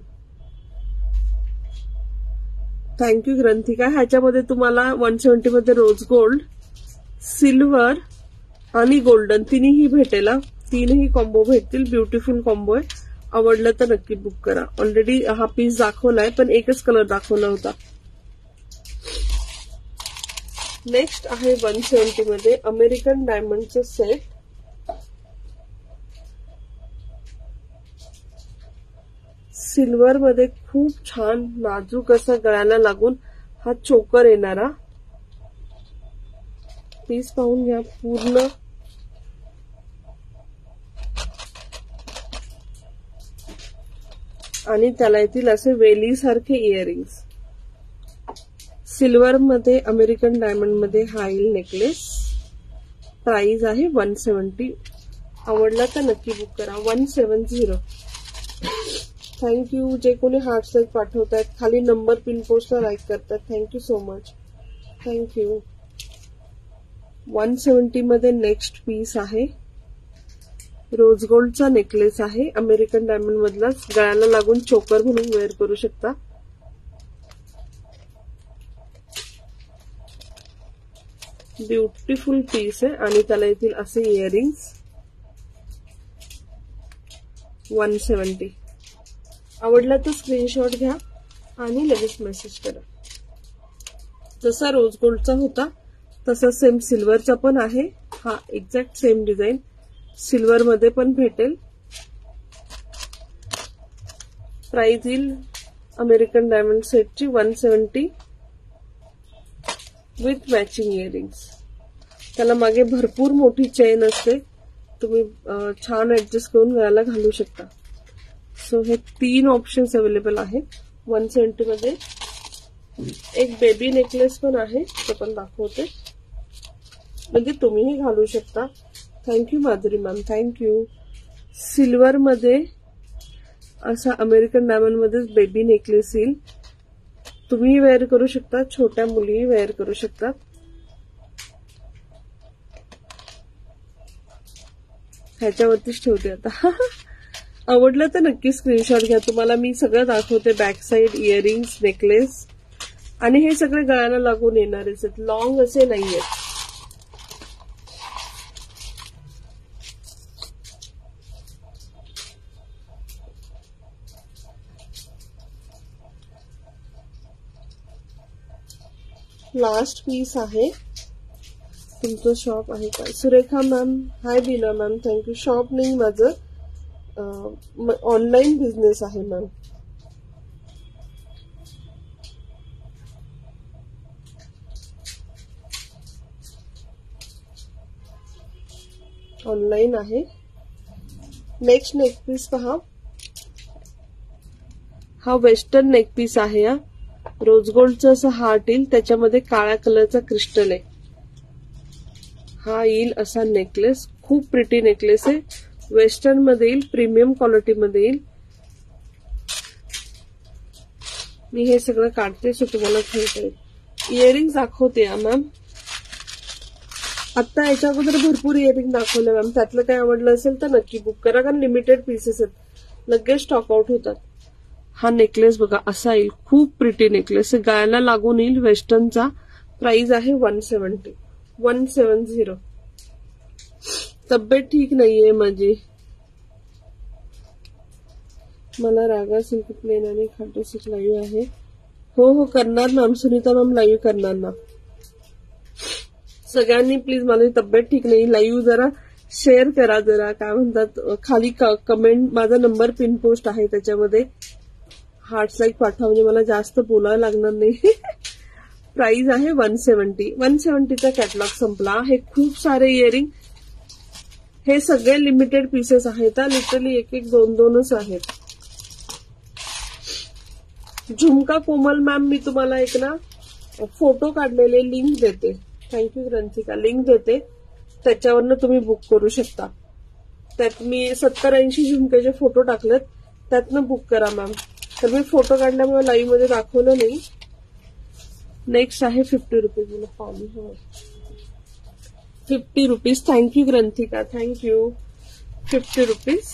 Thank you Granthika. ह्याच्यामध्ये तुम्हाला वन सेव्हन्टी मध्ये रोज गोल्ड, सिल्वर आणि गोल्डन तिन्ही भेटेल. तीनही कॉम्बो भेटतील. ब्युटिफुल कॉम्बो आहे. आवडलं तर नक्की बुक करा. ऑलरेडी हा पीस दाखवलाय, पण एकच कलर दाखवला होता. नेक्स्ट आहे वन सेव्हन्टी मध्ये अमेरिकन डायमंडचं सेट. सिल्वर मध्ये खूप छान नाजूक असा गळ्याला लागून हा चोकर येणारा पीस पाहून घ्या. पूर्ण आणि त्याला येतील असे वेली सारखे इयरिंग्स. सिल्वर मध्ये अमेरिकन डायमंड मध्ये हा येईल नेकलेस. प्राइस आहे वन सेव्हन्टी. आवडला तर नक्की बुक करा. One seven zero. थँक्यू. जे कोणी हार्ट लाईक पाठवतात, खाली नंबर पिन पोस्टला लाईक करतात, thank you so much. Thank you. One seventy मध्ये नेक्स्ट पीस आहे रोज गोल्डचा नेकलेस आहे, अमेरिकन डायमंड मधलाच, गळ्याला लागून चोकर म्हणून वेअर करू शकता. ब्युटिफुल पीस आहे आणि त्याला येतील असे इयरिंग्स. One seventy. आवडला तर स्क्रीनशॉट घ्या आणि लगेच मेसेज करा. जसा रोज गोल्डचा होता तसा सेम सिल्वरचा पण आहे. हा एक्झॅक्ट सेम डिझाईन सिल्वर मध्ये पण भेटेल. प्राइस येईल अमेरिकन डायमंड सेटची one seventy with matching earrings. त्याला मागे भरपूर मोठी चेन असते, तुम्ही छान ऍडजस्ट करून गळ्याला घालू शकता. सो हे तीन ऑप्शन्स अवेलेबल आहेत वन सेवन्टी मध्ये. एक बेबी नेकलेस पण आहे, तो पण दाखवते, म्हणजे तुम्हीही घालू शकता. Thank you Madhuri ma'am, thank you. Silver मध्ये असा अमेरिकन डायमंड मध्येच बेबी नेकलेस येईल. तुम्हीही वेअर करू शकता, छोट्या मुलीही वेअर करू शकतात. ह्याच्यावरतीच ठेवते आता. आवडलं तर नक्की स्क्रीनशॉट घ्या. तुम्हाला मी सगळं दाखवते, बॅक साइड, इयरिंग्स, नेकलेस, आणि हे सगळे गळ्याला लागून येणारेच आहेत, लॉंग असे नाहीयेत. लास्ट पीस आहे. तुमचं शॉप आहे का? Surekha ma'am, hi Beena ma'am, thank you. Shop नाही माझं, ऑनलाईन बिझनेस आहे मॅम. ऑनलाईन आहे. नेक्स्ट नेक पीस पहा. हा वेस्टर्न नेक पीस आहे. हा रोज गोल्डचं असं हार्ट येईल, त्याच्यामध्ये काळ्या कलरचा क्रिस्टल आहे. हा येईल असा नेकलेस, खूप प्रिटी नेकलेस आहे. वेस्टर्न मध्ये येईल, प्रीमियम क्वालिटी मध्ये येईल. मी हे सगळं काढते सो तुम्हाला ठेवता येईल. इयरिंग दाखवते मॅम. आता याच्या अगोदर भरपूर इयरिंग दाखवलं मॅम, त्यातलं काय आवडलं असेल तर नक्की बुक करा, कारण लिमिटेड पीसेस आहेत, लगेच स्टॉक आउट होतात. हा नेकलेस बघा असा येईल, खूप प्रिटी नेकलेस, गळ्याला लागून येईल, वेस्टर्नचा. प्राइस आहे one seventy one seven zero. तब्येत ठीक नाहीये माझी. मला रागा सिल्क प्लेन आणि खाटू सिल्क लाईव्ह आहे. हो हो करणार मॅम, सुनीता मॅम लाईव्ह करणार ना. सगळ्यांनी प्लीज, माझी तब्येत ठीक नाही, लाईव्ह जरा शेअर करा, जरा काय म्हणतात खाली कमेंट, माझा नंबर पिन पोस्ट आहे त्याच्यामध्ये, हार्ट्स लाईक पाठवा, म्हणजे मला जास्त बोलायला लागणार नाही. प्राइस आहे वन सेवन्टी. वन सेवन्टीचा कॅटलॉग संपला. हे खूप सारे इयरिंग, हे सगळे लिमिटेड पीसेस आहेत, लिटरली एक एक दोन दोनच आहेत. झुमका कोमल मॅम, मी तुम्हाला एक ना फोटो काढलेले लिंक देते. थँक्यू ग्रंथिका. लिंक देते, त्याच्यावरनं तुम्ही बुक करू शकता. त्यात मी सत्तर ऐंशी झुमक्याचे फोटो टाकलेत, त्यातनं बुक करा मॅम. तर मी फोटो काढल्यामुळे लाईव्ह मध्ये दाखवलं नाही. नेक्स्ट आहे फिफ्टी रुपीज. मला पाणी हवं. Fifty rupees. Thank you Granthika, thank you. Fifty rupees.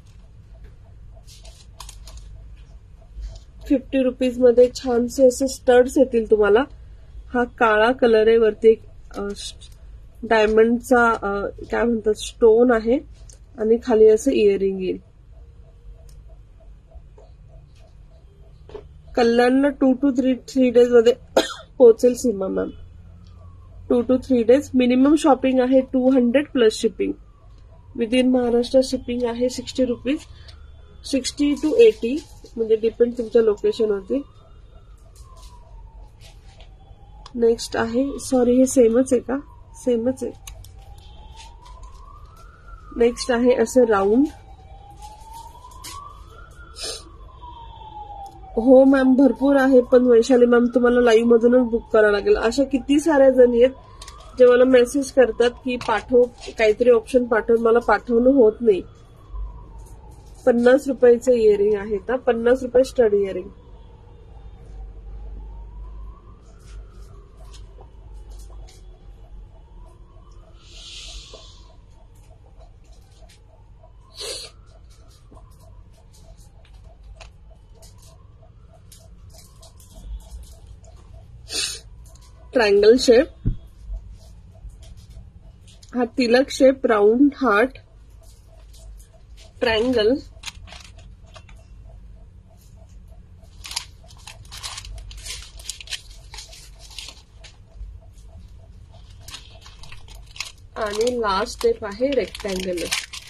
Fifty rupees मध्ये छानसे असे स्टड्स येतील तुम्हाला. हा काळा कलर आहे, वरती एक डायमंडचा काय म्हणतात स्टोन आहे, आणि खाली असं इयरिंग येईल. कल्याणला two two three three days मध्ये पोहोचेल Seema ma'am. Two two three days minimum shopping आहे. Two hundred plus shipping. Within Maharashtra shipping आहे sixty rupees. Sixty two eighty म्हणजे डिपेंड तुमच्या लोकेशनवरती. नेक्स्ट आहे, सॉरी हे सेमच आहे का? सेमच आहे. नेक्स्ट आहे असं राऊंड. हो मॅम भरपूर आहे, पण वैशाली मॅम तुम्हाला लाईव्ह मधूनच बुक करावं लागेल. अशा किती साऱ्या जणी आहेत जे मला मेसेज करतात की पाठव, काहीतरी ऑप्शन पाठव, मला पाठवणं होत नाही. पन्नास रुपयाचं इयरिंग आहे ना, पन्नास रुपये स्टड इयरिंग. ट्रायंगल शेप, हा tilak shape, round heart, triangle, आणि लास्ट स्टेप आहे रेक्टँगल.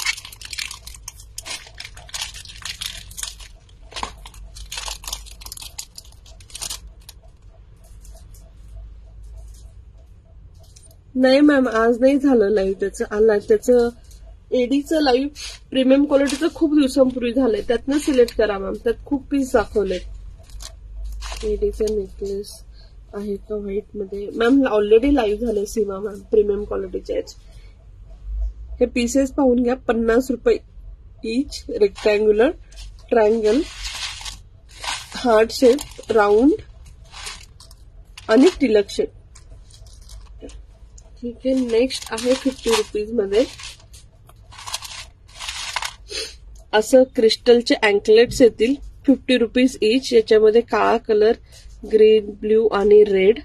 नाही मॅम, आज नाही झालं लाईव्ह त्याचं. आला त्याचं एडीचं लाईव्ह प्रीमियम क्वालिटीचं खूप दिवसांपूर्वी झालंय. त्यातनं सिलेक्ट करा मॅम, त्यात खूप पीस दाखवले. एडीचं नेकलेस आहे का व्हाईट मध्ये? मॅम ऑलरेडी लाईव्ह झाले सीमा मॅम प्रीमियम क्वालिटीचे. हे पीसेस पाहून घ्या, पन्नास रुपये each. Rectangular, triangle, heart shape, round आणि तिलक शेप. ठीक आहे. नेक्स्ट आहे फिफ्टी रुपीज मध्ये असं क्रिस्टलचे अँकलेट्स येतील, फिफ्टी रुपीज इच. याच्यामध्ये काळा कलर, ग्रीन, ब्ल्यू आणि red.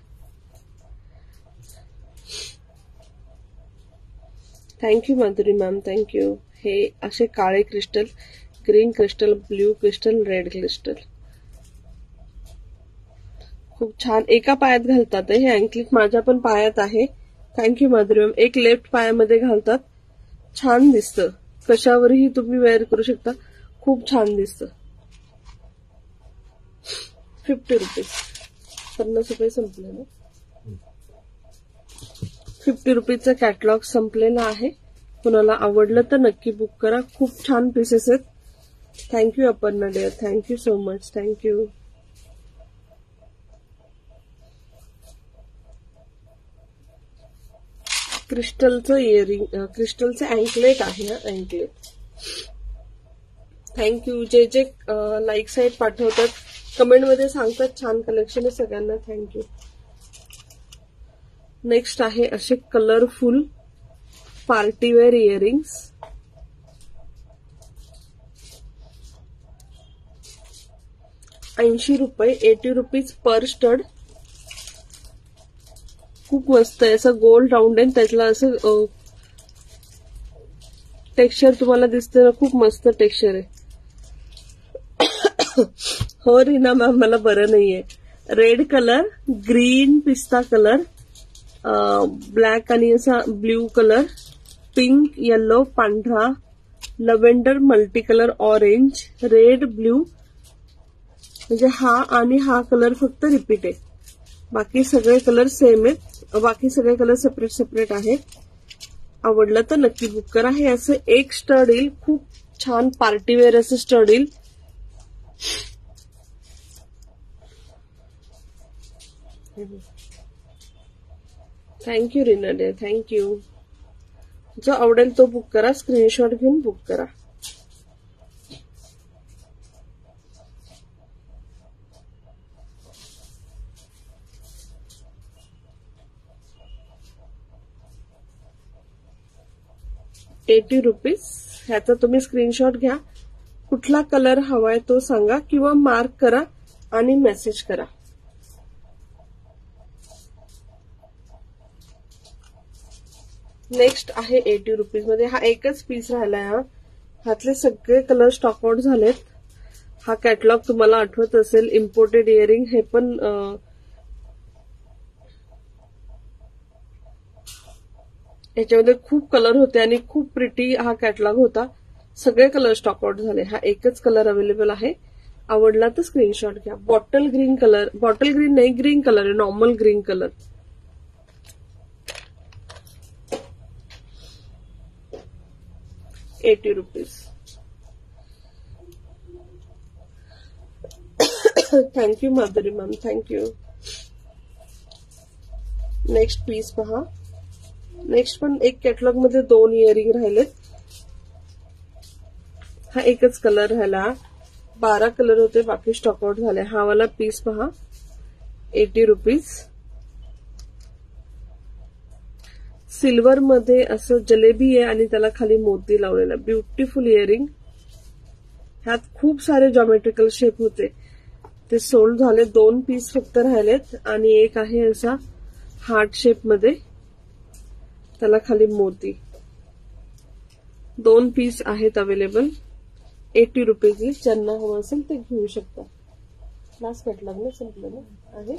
Thank you Madhuri ma'am, thank you. हे असे काळे crystal, green crystal, blue crystal, red crystal, खूप छान. एका पायात घालतात हे अँकलेट. माझ्या पण पायात आहे. Thank you Madhuri ma'am. एक लेफ्ट पायामध्ये घालतात, छान दिसतं. कशावरही तुम्ही वेअर करू शकता, खूप छान दिसतं. Fifty rupees. पन्नास रुपये संपले ना. फिफ्टी रुपीजचा कॅटलॉग संपलेला आहे. कुणाला आवडलं तर नक्की बुक करा. खूप छान पीसेस आहेत. Thank you Aparna dear, thank you so much, thank you. क्रिस्टलचं इयरिंग, क्रिस्टलचे अँकलेट आहे. अँकलेट. थँक्यू. जे जे लाईक साईट पाठवतात, कमेंटमध्ये सांगतात छान कलेक्शन आहे, सगळ्यांना थँक्यू. नेक्स्ट आहे असे कलरफुल पार्टीवेअर इयरिंग्स. ऐंशी रुपये, एटी रुपीज पर स्टड. खूप मस्त आहे. असं गोल राऊंड आहे, त्यातला असं टेक्स्चर तुम्हाला दिसतं ना, खूप मस्त टेक्स्चर आहे. हो रीना मॅम, मला बरं नाहीये. Red colour, green pista colour, black आणि असा ब्ल्यू कलर, पिंक, येलो, पांढरा, lavender, multi colour, orange, red, blue. म्हणजे हा आणि हा कलर फक्त रिपीट आहे, बाकी सगळे कलर सेम आहेत. बाकी सगळे कलर सेपरेट सेपरेट आहेत. आवडलं तर नक्की बुक करा. हे असं एक स्टड येईल, खूप छान पार्टीवेअर असं स्टड येईल. Thank you Reena dear, thank you. जो आवडेल तो बुक करा, स्क्रीनशॉट घेऊन बुक करा. Eighty rupees. ह्याचा तुम्ही स्क्रीनशॉट घ्या. कुठला कलर हवाय तो सांगा किंवा मार्क करा आणि मेसेज करा. नेक्स्ट आहे एटी रुपीज मध्ये. हा एकच पीस राहिलाय. हा ह्यातले सगळे कलर स्टॉक आउट झालेत. हा कॅटलॉग तुम्हाला आठवत असेल, इम्पोर्टेड इयरिंग. हे पण याच्यामध्ये खूप कलर होते आणि खूप प्रिटी हा कॅटलॉग होता. सगळे कलर स्टॉक आउट झाले. हा एकच कलर अवेलेबल आहे. आवडला तर स्क्रीनशॉट घ्या. Bottle green colour, bottle green नाही, ग्रीन कलर आहे, normal green colour. Eighty rupees. Thank you Madhuri ma'am, thank you. Next piece पहा. नेक्स्ट पण एक कॅटलॉग मध्ये दोन इयरिंग राहिलेत. हा एकच कलर राहिला. बारा कलर होते, बाकी स्टॉक आउट झाले. हा वाला पीस पहा, एटी रुपीज. सिल्वर मध्ये असं जलेबी आहे आणि त्याला खाली मोती लावलेला. Beautiful earring. ह्यात खूप सारे जॉमेट्रिकल शेप होते, ते सोल्ड झाले. दोन पीस फक्त राहिलेत आणि एक आहे असा हार्ट शेप मध्ये, त्याला खाली मोती. दोन पीस आहेत अवेलेबल. Eighty rupees. ज्यांना हवं असेल ते घेऊ शकता. लास्ट कॅटलॉग ना संपलं ना आहे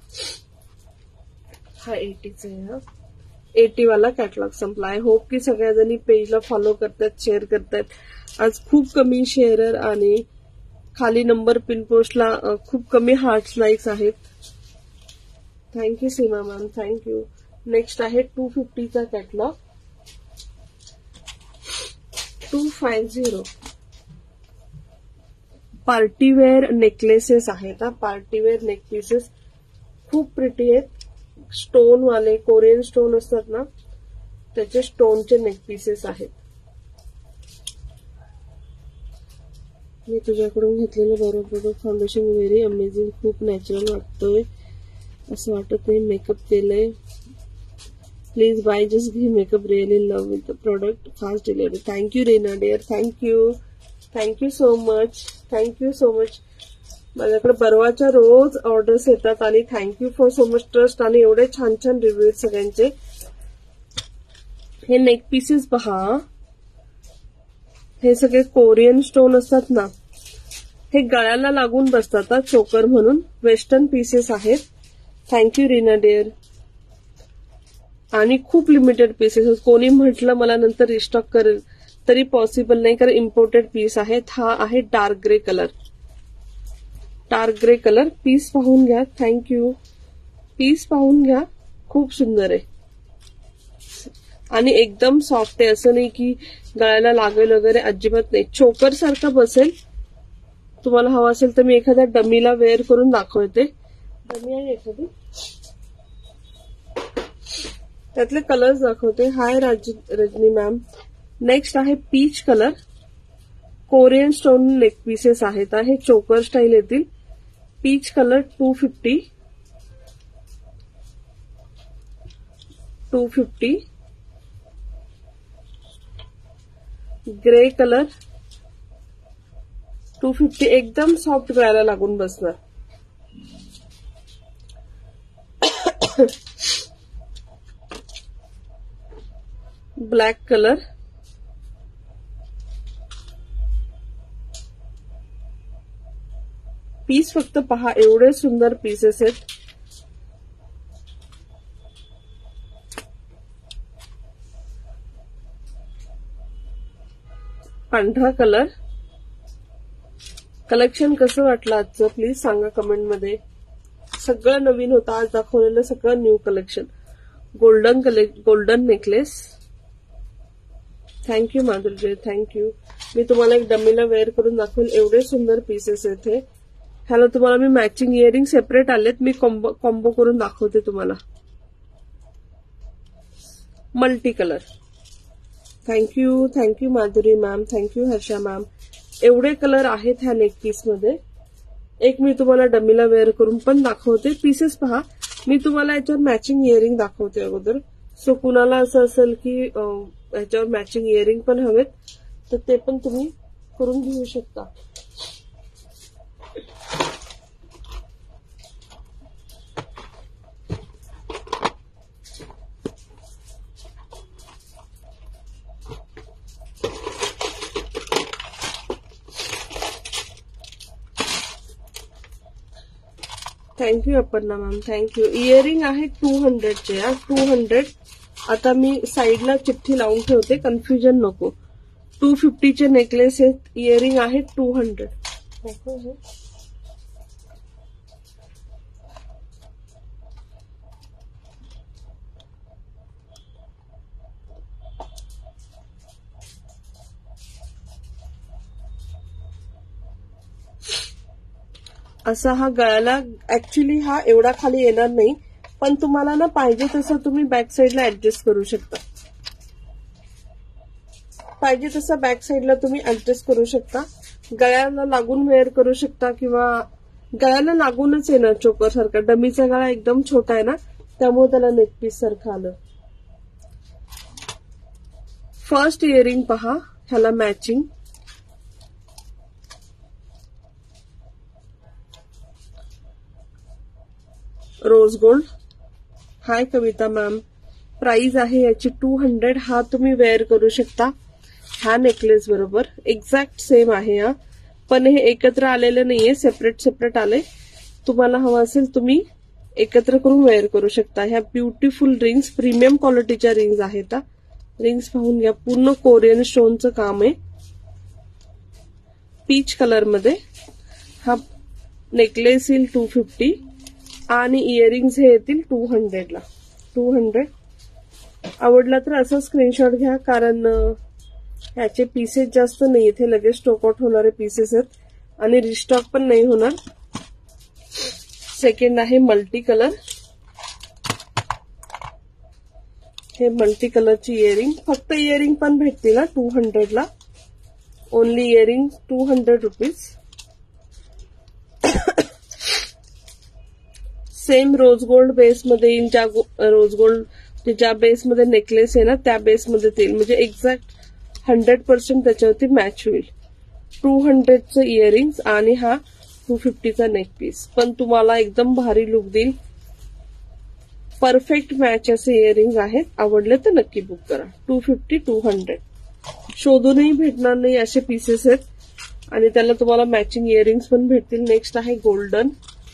हा एटीचा आहे. हा एटी वाला कॅटलॉग संपला. आय होप की सगळ्या जणी पेजला फॉलो करतात, शेअर करतात. आज खूप कमी शेअरर आणि खाली नंबर पिन पोस्टला खूप कमी हार्ट्स लाईक्स आहेत. Thank you Seema ma'am, thank you. Next आहे टू फिफ्टीचा catalogue. Two five zero partywear necklaces आहेत. हा पार्टीवेअर नेक पीसेस खूप प्रिटी आहेत. स्टोन वाले कोरियन स्टोन असतात ना त्याचे स्टोनचे नेक पीसेस आहेत. मी तुझ्याकडून घेतलेलं बरोबर फाउंडेशन व्हेरी अमेझिंग. खूप नॅचरल वाटतोय, असं वाटत नाही मेकअप केलंय. प्लीज बाय, जस्ट घे makeup. Really love with the product. Fast delivery. Thank you Rena dear, thank you thank you so much. Thank you so much. माझ्याकडे परवाच्या रोज ऑर्डर्स येतात आणि thank you for so much trust आणि एवढे छान छान रिव्ह्यू सगळ्यांचे. हे नेक पीसेस पहा. हे सगळे कोरियन स्टोन असतात ना, हे गळ्याला लागून बसतात. चोकर म्हणून वेस्टर्न पीसेस आहेत. Thank you Reena dear. आणि खूप लिमिटेड पीसेस. कोणी म्हटलं मला नंतर रिस्टॉक करेल तरी पॉसिबल नाही, कारण इम्पोर्टेड पीस आहेत. हा आहे dark grey colour. Dark grey colour. Piece पाहून घ्या. थँक्यू. पीस पाहून घ्या, खूप सुंदर आहे आणि एकदम सॉफ्ट आहे. असं नाही की गळ्याला लागेल वगैरे, अजिबात नाही. चोकर सारखं बसेल. तुम्हाला हवं असेल तर मी एखाद्या डमीला वेअर करून दाखवते. डमी आहे एखादी, त्यातले कलर्स दाखवते. Hi Raj Rajni ma'am. Next आहे peach colour. Korean stone neck pieces आहेत. हे चोकर स्टाईल येतील. Peach colour two fifty. Two fifty. Grey colour two fifty. एकदम सॉफ्ट गळ्याला लागून बसणार. Black colour. पीस फक्त पहा, एवढे सुंदर पीसेस आहेत. पांढरा कलर. कलेक्शन कसं वाटलं आजचं प्लीज सांगा कमेंट मध्ये. सगळं नवीन होतं आज दाखवलेलं, सगळं new collection. Golden collect golden necklace. Thank you Madhuri, thank you. मी तुम्हाला एक डमीला वेअर करून दाखवेल. एवढे सुंदर पीसेस आहेत हे. ह्याला तुम्हाला मी मॅचिंग इयरिंग सेपरेट आलेत. मी कॉम्बो कॉम्बो करून दाखवते तुम्हाला. Multi colour. Thank you thank you Madhuri ma'am, thank you Harsha ma'am. एवढे कलर आहेत ह्या नेक पीस मध्ये. एक मी तुम्हाला डमीला वेअर करून पण दाखवते. पीसेस पहा. मी तुम्हाला याच्यावर मॅचिंग इयरिंग दाखवते अगोदर. सो कुणाला असं असेल की याच्यावर मॅचिंग इयरिंग पण हवेत तर ते पण तुम्ही करून घेऊ शकता. Thank you Aparna ma'am, thank you. Earring आहे टू हंड्रेडचे. Two hundred. आता मी साईडला चिठ्ठी लावून ठेवते, कन्फ्युजन नको. टू फिफ्टीचे नेकलेस आहेत. इयरिंग आहे टू हंड्रेड. असा हा गळ्याला ऍक्च्युली हा एवढा खाली येणार नाही, पण तुम्हाला ना पाहिजे तसं तुम्ही बॅक साईडला ऍडजस्ट करू शकता. पाहिजे तसं बॅक साईडला तुम्ही ऍडजस्ट करू शकता. गळ्याला लागून वेअर करू शकता किंवा गळ्याला लागूनच येणार चोकर सारखा. डमीचा गळा एकदम छोटा आहे ना, त्यामुळे त्याला नेकपीस सारखं आलं. फर्स्ट इयरिंग पहा, ह्याला matching. Rose gold. Hi Kavita ma'am, price आहे याची टू हंड्रेड. हा तुम्ही वेअर करू शकता ह्या नेकलेस बरोबर, एक्झॅक्ट सेम आहे हा, पण हे एकत्र आलेलं नाहीये, सेपरेट सेपरेट आले. तुम्हाला हवं असेल तुम्ही एकत्र करून वेअर करू शकता. ह्या ब्युटिफुल रिंग्स, प्रीमियम क्वालिटीच्या रिंग्स आहेत. रिंग्स पाहून घ्या, पूर्ण कोरियन स्टोनचं काम आहे. पीच कलर मध्ये हा नेकलेस येईल टू फिफ्टी आणि इयरिंग्स हे येतील टू हंड्रेड ला. टू हंड्रेड आवडला तर असा स्क्रीनशॉट घ्या, कारण ह्याचे पीसेस जास्त नाही, इथे लगेच स्टॉक आउट होणारे पीसेस आहेत आणि रिस्टॉक पण नाही होणार. सेकंड आहे मल्टी कलर. हे मल्टी कलरची इयरिंग, फक्त इयरिंग पण भेटतील टू हंड्रेड ला. Only earring two hundred rupees. Same rose gold base मध्ये येईल, ज्या रोज गोल्ड ज्या बेस मध्ये नेकलेस आहे ना त्या बेस मध्ये येईल, म्हणजे एक्झॅक्ट हंड्रेड पर्सेंट त्याच्यावरती मॅच होईल. टू हंड्रेडचं इयरिंग्स आणि हा टू फिफ्टीचा नेक पीस, पण तुम्हाला एकदम भारी लुक देईल. परफेक्ट मॅच असे इयरिंग्स आहेत. आवडले तर नक्की बुक करा. टू फिफ्टी टू हंड्रेड शोधूनही भेटणार नाही असे पीसेस आहेत आणि त्याला तुम्हाला मॅचिंग इयरिंग्स पण भेटतील. नेक्स्ट आहे गोल्डन.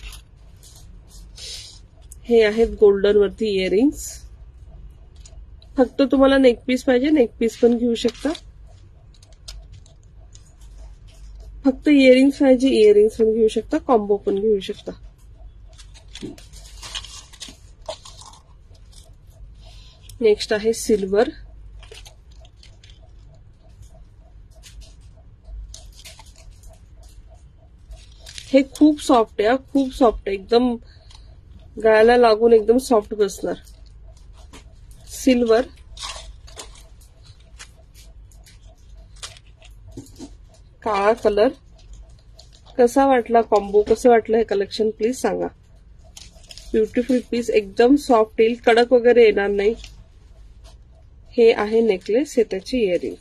हे आहेत गोल्डन वरती इयरिंग्स. फक्त तुम्हाला नेक पीस पाहिजे, नेक पीस पण घेऊ शकता. फक्त इयरिंग्स पाहिजे, इयरिंग्स पण घेऊ शकता, कॉम्बो पण घेऊ शकता. नेक्स्ट आहे सिल्वर. हे खूप सॉफ्ट आहे, खूप सॉफ्ट आहे, एकदम गळ्याला लागून एकदम सॉफ्ट बसणार. सिल्वर. काळा कलर. कसा वाटला कॉम्बो, कसं वाटलं हे कलेक्शन प्लीज सांगा. ब्युटिफुल पीस, एकदम सॉफ्ट येईल, कडक वगैरे येणार नाही. हे आहे नेकलेस, हे त्याची इयरिंग.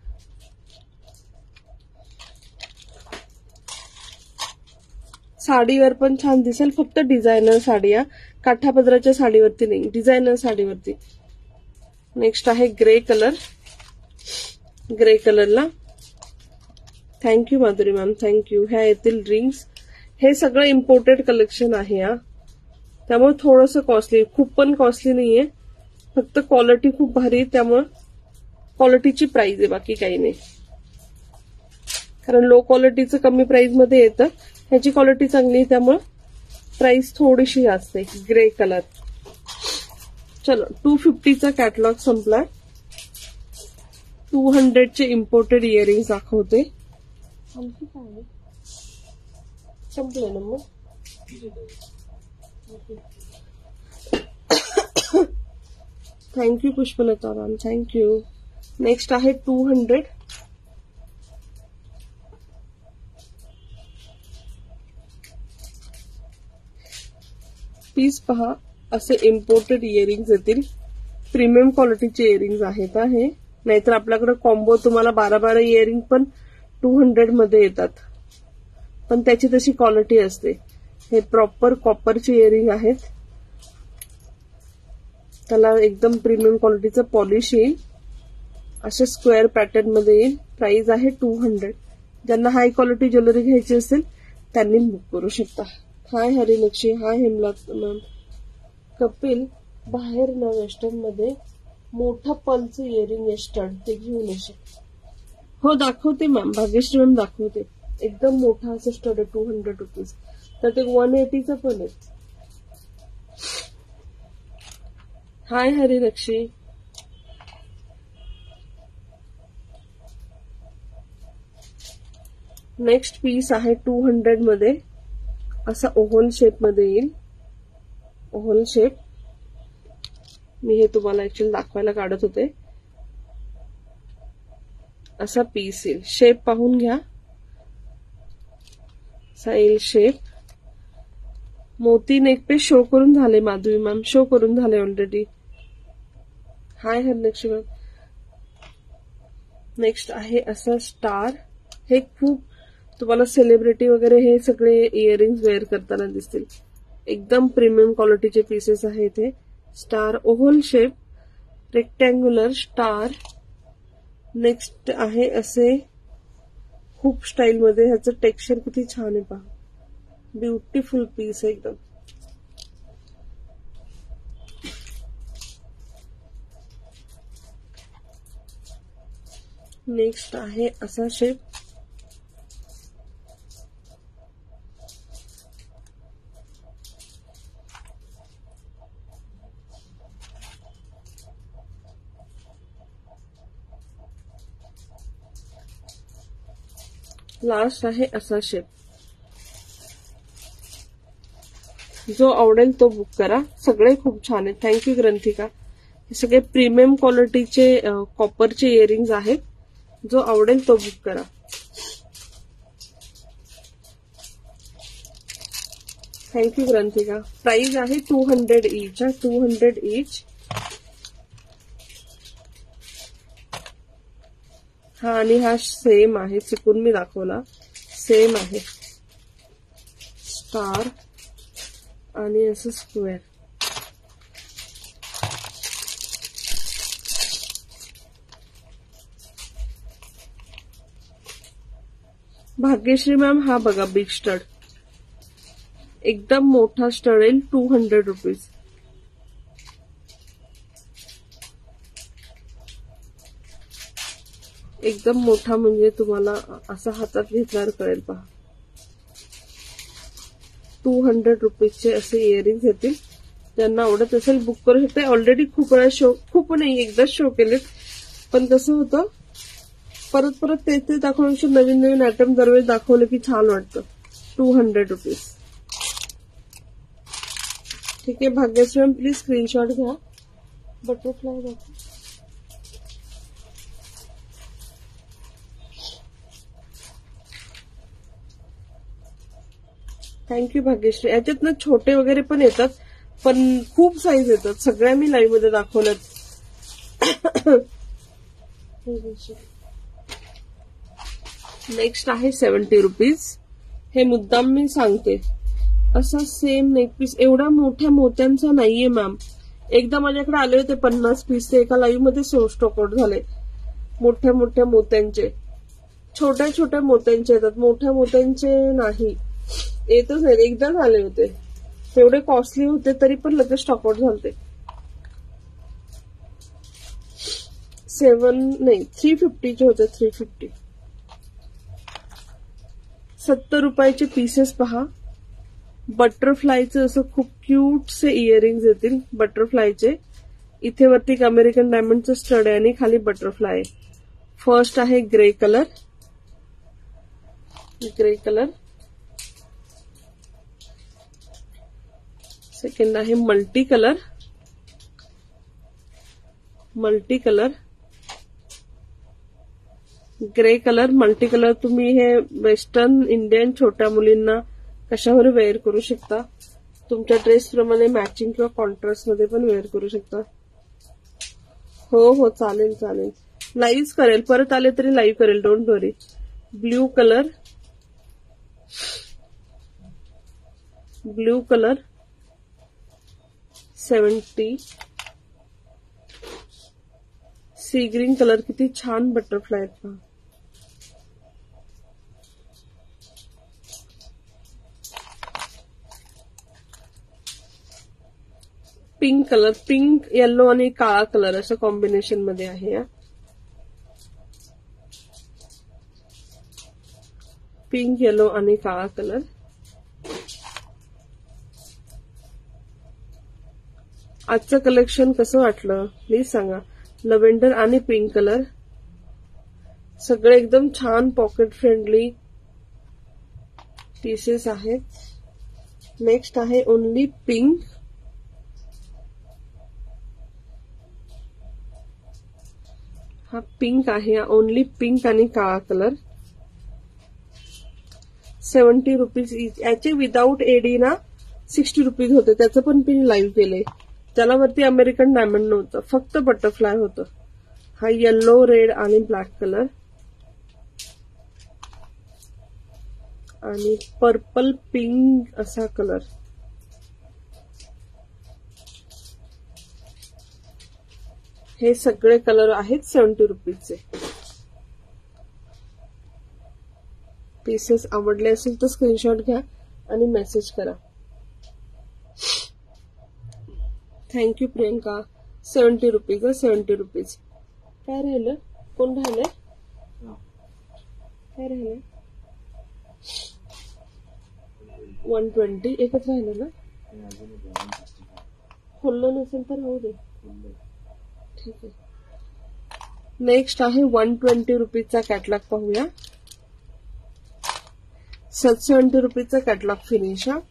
साडीवर पण छान दिसेल, फक्त डिझायनर साडी या काठापदराच्या साडीवरती नाही, डिझायनर साडीवरती. नेक्स्ट आहे ग्रे कलर. ग्रे कलरला थँक्यू माधुरी मॅम, थँक्यू. ह्या येतील रिंग्स. हे सगळं इम्पोर्टेड कलेक्शन आहे हा, त्यामुळे थोडंसं कॉस्टली, खूप पण कॉस्टली नाहीये, फक्त क्वालिटी खूप भारी आहे, त्यामुळे क्वालिटीची प्राइस आहे, बाकी काही नाही. कारण लो क्वालिटीचं कमी प्राइस मध्ये येतं, ह्याची क्वालिटी चांगली आहे त्यामुळे प्राइस थोडीशी जास्त आहे. Grey colour. चलो, टू फिफ्टीचा कॅटलॉग संपला. टू हंड्रेडचे इम्पोर्टेड इयरिंग्स दाखवते. आणखी काय संपले ना मग. Thank you Pushpalata ma'am, thank you. Next आहे टू हंड्रेड. पीस पहा, असे इम्पोर्टेड इयरिंग्स येतील. प्रीमियम क्वालिटीचे इयरिंग्स आहेत हे, नाहीतर आपल्याकडे कॉम्बो तुम्हाला बारा बारा इयरिंग पण टू हंड्रेड मध्ये येतात, पण त्याची तशी क्वालिटी असते. हे प्रॉपर कॉपरचे इयरिंग आहेत, त्याला एकदम प्रीमियम क्वालिटीचं पॉलिश येईल. अशा स्क्वेअर पॅटर्न मध्ये येईल. प्राइस आहे टू हंड्रेड. ज्यांना हाय क्वालिटी ज्वेलरी घ्यायची असेल त्यांनी बुक करू शकता. Hi Harilakshmi, hi Hemlata ma'am. Kapil, बाहेर ना वेस्टर्न मध्ये मोठं पलचं इयरिंग आहे स्टड, ते घेऊन येशील. हो दाखवते मॅम, भाग्यश्री मॅम दाखवते. एकदम मोठा असं स्टड आहे, टू हंड्रेड रुपीज. तर ते वन एटीचं पण आहे. हाय हरिलक्ष्मी. नेक्स्ट पीस आहे टू हंड्रेड मध्ये, असा ओव्हल शेप मध्ये येईल. Oval shape. मी हे तुम्हाला ऍक्च्युअली दाखवायला काढत होते. असा पीस येईल. शेप पाहून घ्या, असा येईल शेप. मोती नेक पे शो करून झाले माधवी मॅम, शो करून झाले already. Hi Harlakshmi ma'am. Next आहे असा स्टार. हे खूप तुम्हाला सेलिब्रिटी वगैरे हे सगळे इयरिंग्स वेअर करताना दिसतील. एकदम प्रीमियम क्वालिटीचे पीसेस आहेत हे. Star, oval shape, rectangular, star. Next आहे असे खूप स्टाईल मध्ये. ह्याचं टेक्स्चर किती छान आहे पहा, ब्युटिफुल पीस एकदम. नेक्स्ट आहे असा शेप. लास्ट आहे असा शेप. जो आवडेल तो बुक करा. सगळे खूप छान आहेत. थँक्यू ग्रंथिका. हे सगळे प्रीमियम क्वालिटीचे कॉपरचे इयरिंग्स आहेत. जो आवडेल तो बुक करा. थँक्यू ग्रंथिका. प्राइस आहे two hundred each. Two hundred each. हा आणि हा सेम आहे, चुकून मी दाखवला. सेम आहे, स्टार आणि असं स्क्वेअर. भाग्यश्री मॅम, हा बघा बिग स्टड, एकदम मोठा स्टड येईल. Two hundred rupees. एकदम मोठा म्हणजे तुम्हाला असा हातात घेतल्यावर कळेल पहा. टू हंड्रेड रुपीजचे असे इयरिंग्स येतील. ज्यांना आवडत असेल बुक करू शकते. ऑलरेडी खूप वेळा शो, खूप नाही एकदाच शो केलेत, पण कसं होतं परत परत तेच ते दाखवण्यापेक्षा नवीन नवीन आयटम दरवेळी दाखवलं की छान वाटतं. Two hundred rupees. ठीक आहे भाग्यश्री मॅम, प्लीज स्क्रीनशॉट घ्या. बटरफ्लाय दाखव. थँक्यू भाग्यश्री. याच्यात ना छोटे वगैरे पण येतात, पण खूप साईज येतात. सगळ्या मी लाईव्ह मध्ये दाखवल्यात. नेक्स्ट आहे सेव्हन्टी रुपीज. हे मुद्दाम मी सांगते. असा सेम नेक पीस, एवढा मोठ्या मोत्यांचा नाहीये मॅम. एकदा माझ्याकडे आले होते पन्नास पीस, ते एका लाईव्ह मध्ये स्टॉक आउट झाले. मोठ्या मोठ्या मोत्यांचे, छोट्या छोट्या मोत्यांचे येतात, मोठ्या मोत्यांचे नाही येतच नाही. एकदा झाले होते, तेवढे कॉस्टली होते तरी पण लगेच स्टॉक आउट झाले. सेवन नाही थ्री फिफ्टीचे होते. Three fifty. सत्तर रुपयाचे पीसेस पहा. बटरफ्लायचे असं खूप क्यूट से इयरिंग्स येतील बटरफ्लायचे. इथे वरती एक अमेरिकन डायमंडचं स्टड आहे आणि खाली बटरफ्लाय. फर्स्ट आहे grey colour. Grey colour. Second आहे multi colour. Multi colour, grey colour, multi colour. तुम्ही हे वेस्टर्न इंडियन छोट्या मुलींना कशावर वेअर करू शकता. तुमच्या ड्रेस प्रमाणे मॅचिंग किंवा कॉन्ट्रास्ट मध्ये पण वेअर करू शकता. हो हो चालेल चालेल. लाईव्ह करेल, परत आले तरी लाईव्ह करेल, don't worry. Blue colour. Blue colour seventy. Sea green colour. किती छान बटरफ्लाय आहेत पहा. Pink colour. पिंक, येलो आणि काळा कलर असं कॉम्बिनेशन मध्ये आहे. पिंक, येलो आणि काळा कलर. आजचं कलेक्शन कसं वाटलं प्लीज सांगा. लव्हेंडर आणि पिंक कलर सगळे एकदम छान पॉकेट फ्रेंडली पीसेस आहेत. नेक्स्ट आहे ओनली पिंक. हा पिंक आहे, ओनली पिंक आणि काळा कलर. Seventy rupees each. याचे विदाऊट एडी ना सिक्स्टी रुपीज होते. त्याचं पण मी लाईव्ह केलंय. त्याला वरती अमेरिकन डायमंड नव्हतं, फक्त बटरफ्लाय होतं. हा येल्लो, रेड आणि ब्लॅक कलर आणि पर्पल पिंक असा कलर. हे सगळे कलर आहेत सेव्हन्टी रुपीजचे. पीसेस आवडले असेल तर स्क्रीनशॉट घ्या आणि मेसेज करा. Thank you Priyanka. Seventy rupees seventy rupees. काय राहिलं? कोण राहिलंय? काय राहिलंय? वन ट्वेंटी एकच राहिलं ना. खोललं नसेल तर राहू दे. ठीक आहे. नेक्स्ट आहे वन ट्वेंटी रुपीजचा कॅटलॉग पाहूया. सेव्हन्टी रुपीजचा कॅटलॉग फिनिश. हा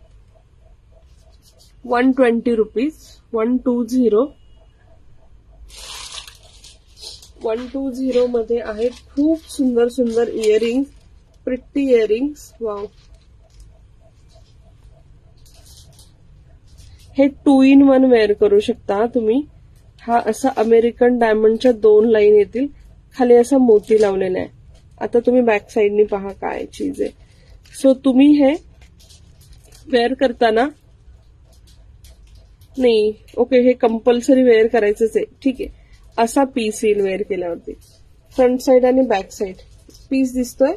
one twenty rupees. One two zero one two zero मध्ये आहेत खूप सुंदर सुंदर इयरिंग, प्रिटी इयरिंग्स. वाव. हे टू इन वन वेअर करू शकता तुम्ही. हा असा अमेरिकन डायमंडच्या दोन लाईन येतील, खाली असा मोती लावलेला आहे. आता तुम्ही बॅक साइडनी पहा काय चीज आहे. सो तुम्ही हे वेअर करताना नाही, ओके, हे कंपल्सरी वेअर करायचंच आहे. ठीक आहे. असा पीस येईल वेअर केल्यावरती. फ्रंट साइड आणि बॅक साइड पीस दिसतोय.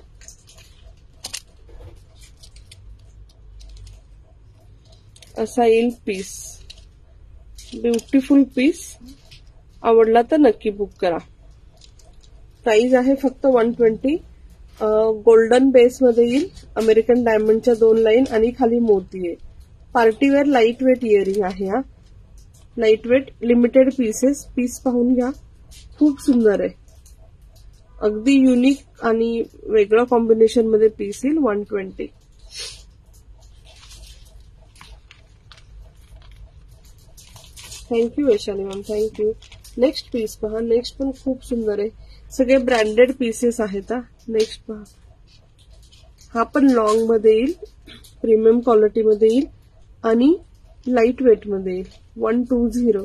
असा येईल पीस. Beautiful piece. आवडला तर नक्की बुक करा. प्राइस आहे फक्त वन ट्वेंटी. गोल्डन बेस मध्ये येईल, अमेरिकन डायमंडच्या दोन लाईन आणि खाली मोती आहे. पार्टीवेअर लाईट वेट इयरिंग आहे. हा light weight limited pieces. Piece पाहून घ्या, खूप सुंदर आहे. अगदी युनिक आणि वेगळं कॉम्बिनेशन मध्ये पीस येईल. One twenty. Thank you Vaishali ma'am, thank you. Next piece पहा. नेक्स्ट पण खूप सुंदर आहे. सगळे ब्रँडेड पीसेस आहेत. हा नेक्स्ट पहा. हा पण लॉंग मध्ये येईल, प्रीमियम क्वालिटी मध्ये येईल आणि लाईट वेट मध्ये येईल. One two zero.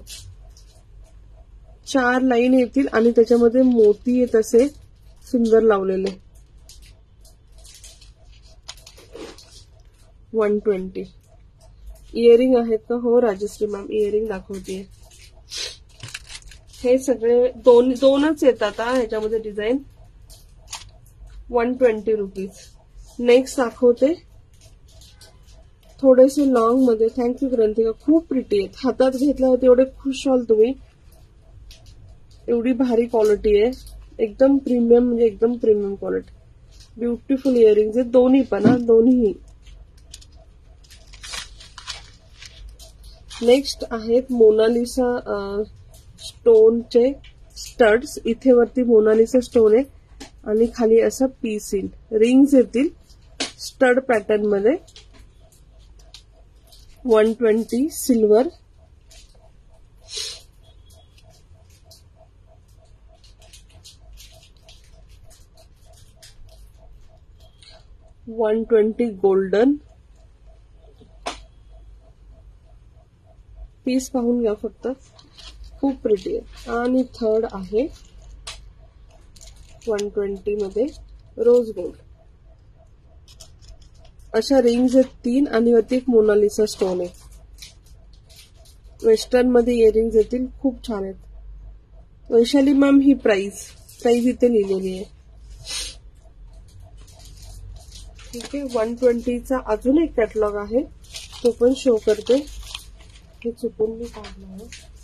चार लाईन येतील आणि त्याच्यामध्ये मोती येत असे सुंदर लावलेले. One twenty. इयरिंग आहेत का? हो राजश्री मॅम, इयरिंग दाखवते. हे सगळे दोन दोनच येतात ह्याच्यामध्ये design. One twenty rupees. Next दाखवते थोडेसे लॉंग मध्ये. थँक्यू क्रांतिका. खूप प्रिटी आहेत. हातात घेतल्यावर एवढे खुश व्हाल तुम्ही. एवढी भारी क्वालिटी आहे. एकदम प्रीमियम, म्हणजे एकदम प्रीमियम क्वालिटी. ब्युटिफुल इयरिंग्स आहेत दोन्ही पण. हा दोन्ही. नेक्स्ट आहेत मोनालिसा स्टोनचे स्टड्स. इथे वरती मोनालिसा स्टोन आहे आणि खाली असा पीस येईल. रिंग्स येतील स्टड पॅटर्न मध्ये. One twenty. Silver. One twenty golden. Piece पाहून घ्या फक्त, खूप प्रिटी आहे. आणि थर्ड आहे वन ट्वेंटी मध्ये रोज गोल्ड. अशा रिंग्स आहेत तीन आणि वरती एक मोनालिसा स्टोन आहे. वेस्टर्न मध्ये इयरिंग्स येतील, खूप छान आहेत. वैशाली मॅम ही प्राइस प्राइस इथे लिहिलेली आहे. ठीक आहे. वन ट्वेंटीचा अजून एक कॅटलॉग आहे, तो पण शो करते. हे चुकून मी काढलं.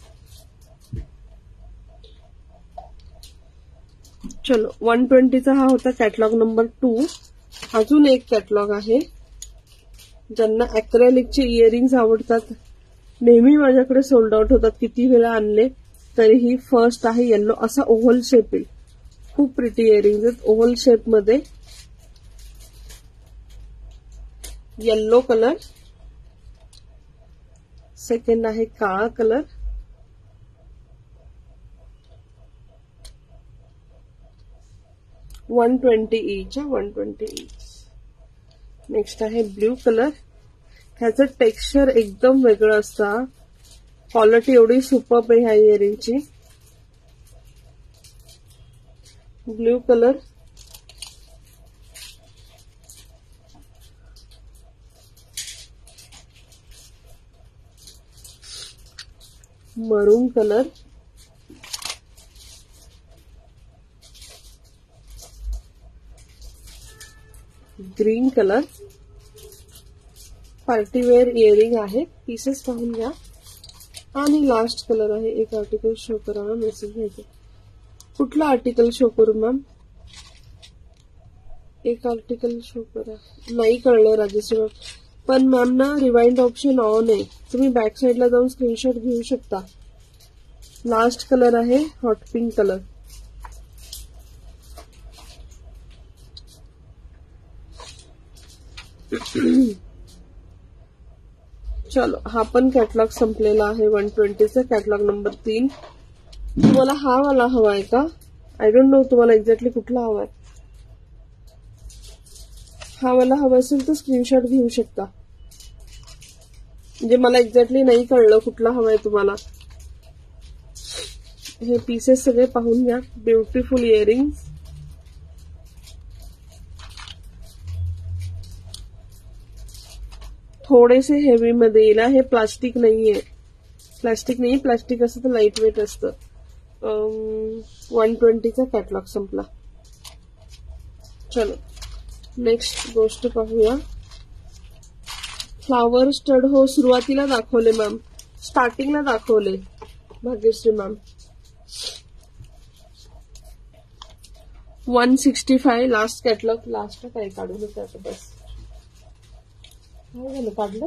चलो, वन ट्वेंटीचा हा होता कॅटलॉग नंबर टू. अजून एक कॅटलॉग आहे. ज्यांना अॅक्रेलिकचे इयरिंग्स आवडतात, नेहमी माझ्याकडे सोल्ड आउट होतात, किती वेळा आणले तरीही. फर्स्ट आहे येल्लो. असा ओव्हल शेप येईल. खूप प्रिटी इयरिंग्स आहेत ओव्हल शेप मध्ये. Yellow colour. सेकंड आहे काळा colour. One twenty each. One twenty each. Next आहे ब्ल्यू कलर. ह्याचं टेक्स्चर एकदम वेगळं असतं. क्वालिटी एवढी सुपर्ब आहे ह्या इयरिंगची. Blue colour. Maroon colour. Green colour partywear earring आहे. पीसेस पाहून घ्या. आणि लास्ट कलर आहे. एक आर्टिकल शो करा मॅम. मेसेज घ्यायचं. कुठला आर्टिकल शो करू मॅम? एक आर्टिकल शो करा. नाही कळलं राजश्री मॅम. पण मॅम ना रिवाइंड ऑप्शन ऑन आहे. तुम्ही बॅक साईडला जाऊन स्क्रीनशॉट घेऊ शकता. लास्ट कलर आहे हॉट पिंक कलर. चलो, हा पण कॅटलॉग संपलेला आहे. वन ट्वेंटीचा कॅटलॉग नंबर तीन. तुम्हाला हा वाला हवाय का? आय डोंट नो तुम्हाला एक्झॅक्टली कुठला हवाय. हा वाला हवा असेल तर स्क्रीनशॉट घेऊ शकता. म्हणजे मला एक्झॅक्टली नाही कळलं कुठला हवाय तुम्हाला. हे पीसेस सगळे पाहून घ्या. Beautiful earrings. थोडेसे हेवी मध्ये येईल. हे प्लास्टिक नाहीये. प्लास्टिक नाही. प्लास्टिक असतं तर लाईट वेट असतं. वन ट्वेंटीचा कॅटलॉग संपला. चलो नेक्स्ट गोष्ट पाहूया. फ्लावर स्टड हो सुरुवातीला दाखवले मॅम. स्टार्टिंगला दाखवले Bhagyashree ma'am. One sixty five last catalogue. Last काय काढू नका आता बस. काय झालं काढलं?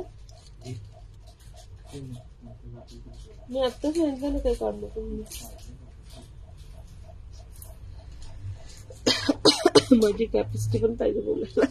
मी आत्ताच सांगितलं ना काय काढलं तुम्ही. माझी कॅपॅसिटी पण पाहिजे बोलायला.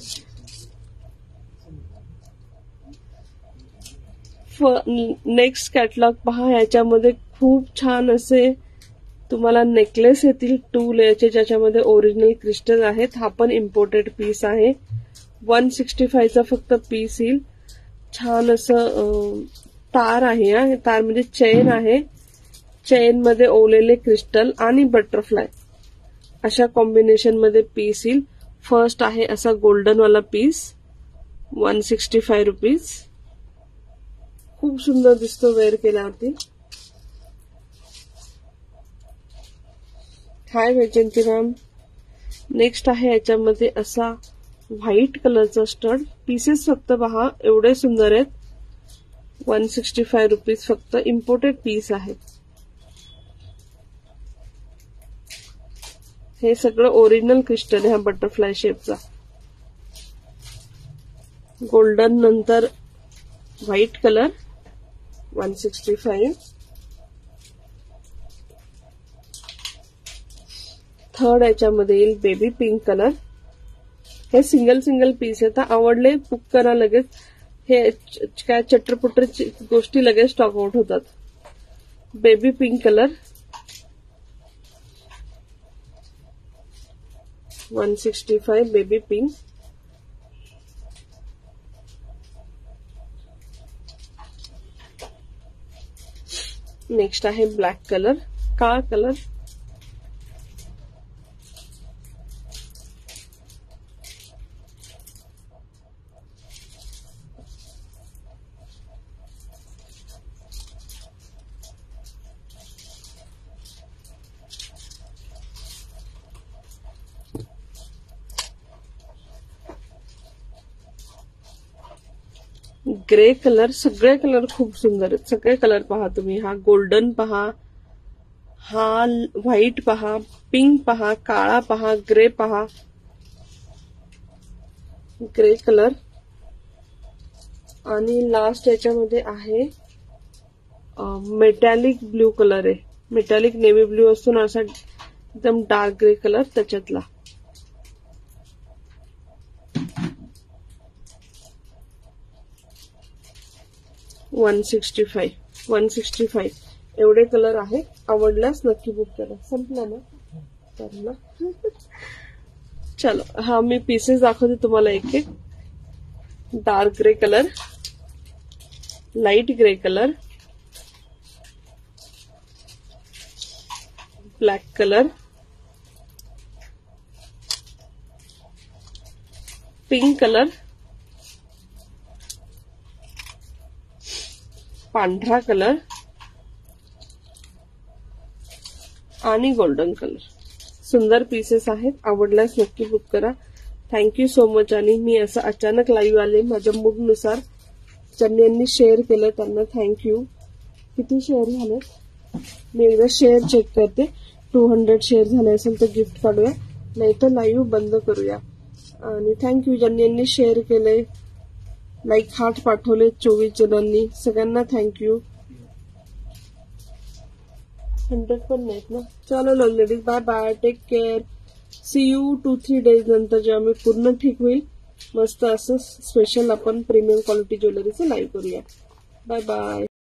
नेक्स्ट कॅटलॉग पहा. ह्याच्यामध्ये खूप छान असे तुम्हाला नेकलेस येतील टू लेयरचे, ज्याच्यामध्ये ओरिजिनल क्रिस्टल आहेत. हा पण इम्पोर्टेड पीस आहे. वन सिक्स्टी फायचा फक्त पीस येईल. छान असं तार आहे. हा तार म्हणजे चेन आहे. चेन मध्ये ओवलेले क्रिस्टल आणि बटरफ्लाय अशा कॉम्बिनेशन मध्ये पीस येईल. फर्स्ट आहे असा गोल्डन वाला piece. One sixty five rupees. खूप सुंदर दिसतो वेअर केल्यावरती. हाय वैजयंती मॅम. नेक्स्ट आहे याच्यामध्ये असा व्हाईट कलरचा स्टड. पीसेस फक्त पहा एवढे सुंदर आहेत. वन सिक्स्टी फाय रुपीज फक्त. इम्पोर्टेड पीस आहे. हे सगळं ओरिजिनल क्रिस्टल आहे. हा बटरफ्लाय शेपचा. गोल्डन नंतर white colour. One sixty five. Third याच्यामध्ये येईल बेबी पिंक कलर. हे सिंगल सिंगल पीस आहेत. आवडले बुक करा लगेच. हे काय चटरपुटर गोष्टी लगेच स्टॉक आउट होतात. Baby pink colour. One sixty five baby pink. Next आहे ब्लॅक कलर. काळा कलर. Grey colour. सगळे कलर खूप सुंदर आहेत. सगळे कलर पहा तुम्ही. हा गोल्डन पहा, हा व्हाईट पहा, पिंक पहा, काळा पहा, ग्रे पहा. Grey colour. आणि लास्ट याच्यामध्ये आहे मेटॅलिक ब्ल्यू कलर आहे. मेटॅलिक नेव्ही ब्ल्यू असतो ना असा एकदम डार्क ग्रे कलर त्याच्यातला. One sixty five. One sixty five एवढे कलर आहेत. आवडल्यास नक्की बुक करा. संपला ना तर ना. चलो हा मी पीसेस दाखवते तुम्हाला एक एक. Dark grey colour, light grey colour, black colour, pink colour, पांढरा कलर आणि गोल्डन कलर. सुंदर पीसेस आहेत. आवडल्यास नक्की बुक करा. Thank you so much. आणि मी असं अचानक लाईव्ह आले माझ्या मूडनुसार. ज्यांनी यांनी शेअर केलं त्यांना थँक्यू. किती शेअर झाले मी एकदा शेअर चेक करते. टू हंड्रेड शेअर झाले असेल तर गिफ्ट काढूया, नाही तर लाईव्ह बंद करूया. आणि थँक्यू ज्यांनी यांनी शेअर केलंय, लाईक हार्ट पाठवले चोवीस जणांनी, सगळ्यांना थँक्यू. हंड्रेड पण नाहीत ना. चलो ladies, bye bye, take care. See you two three days नंतर जेव्हा मी पूर्ण ठीक होईल मस्त असं स्पेशल आपण प्रीमियम क्वालिटी ज्वेलरीचं लाईव्ह करूया. Bye bye.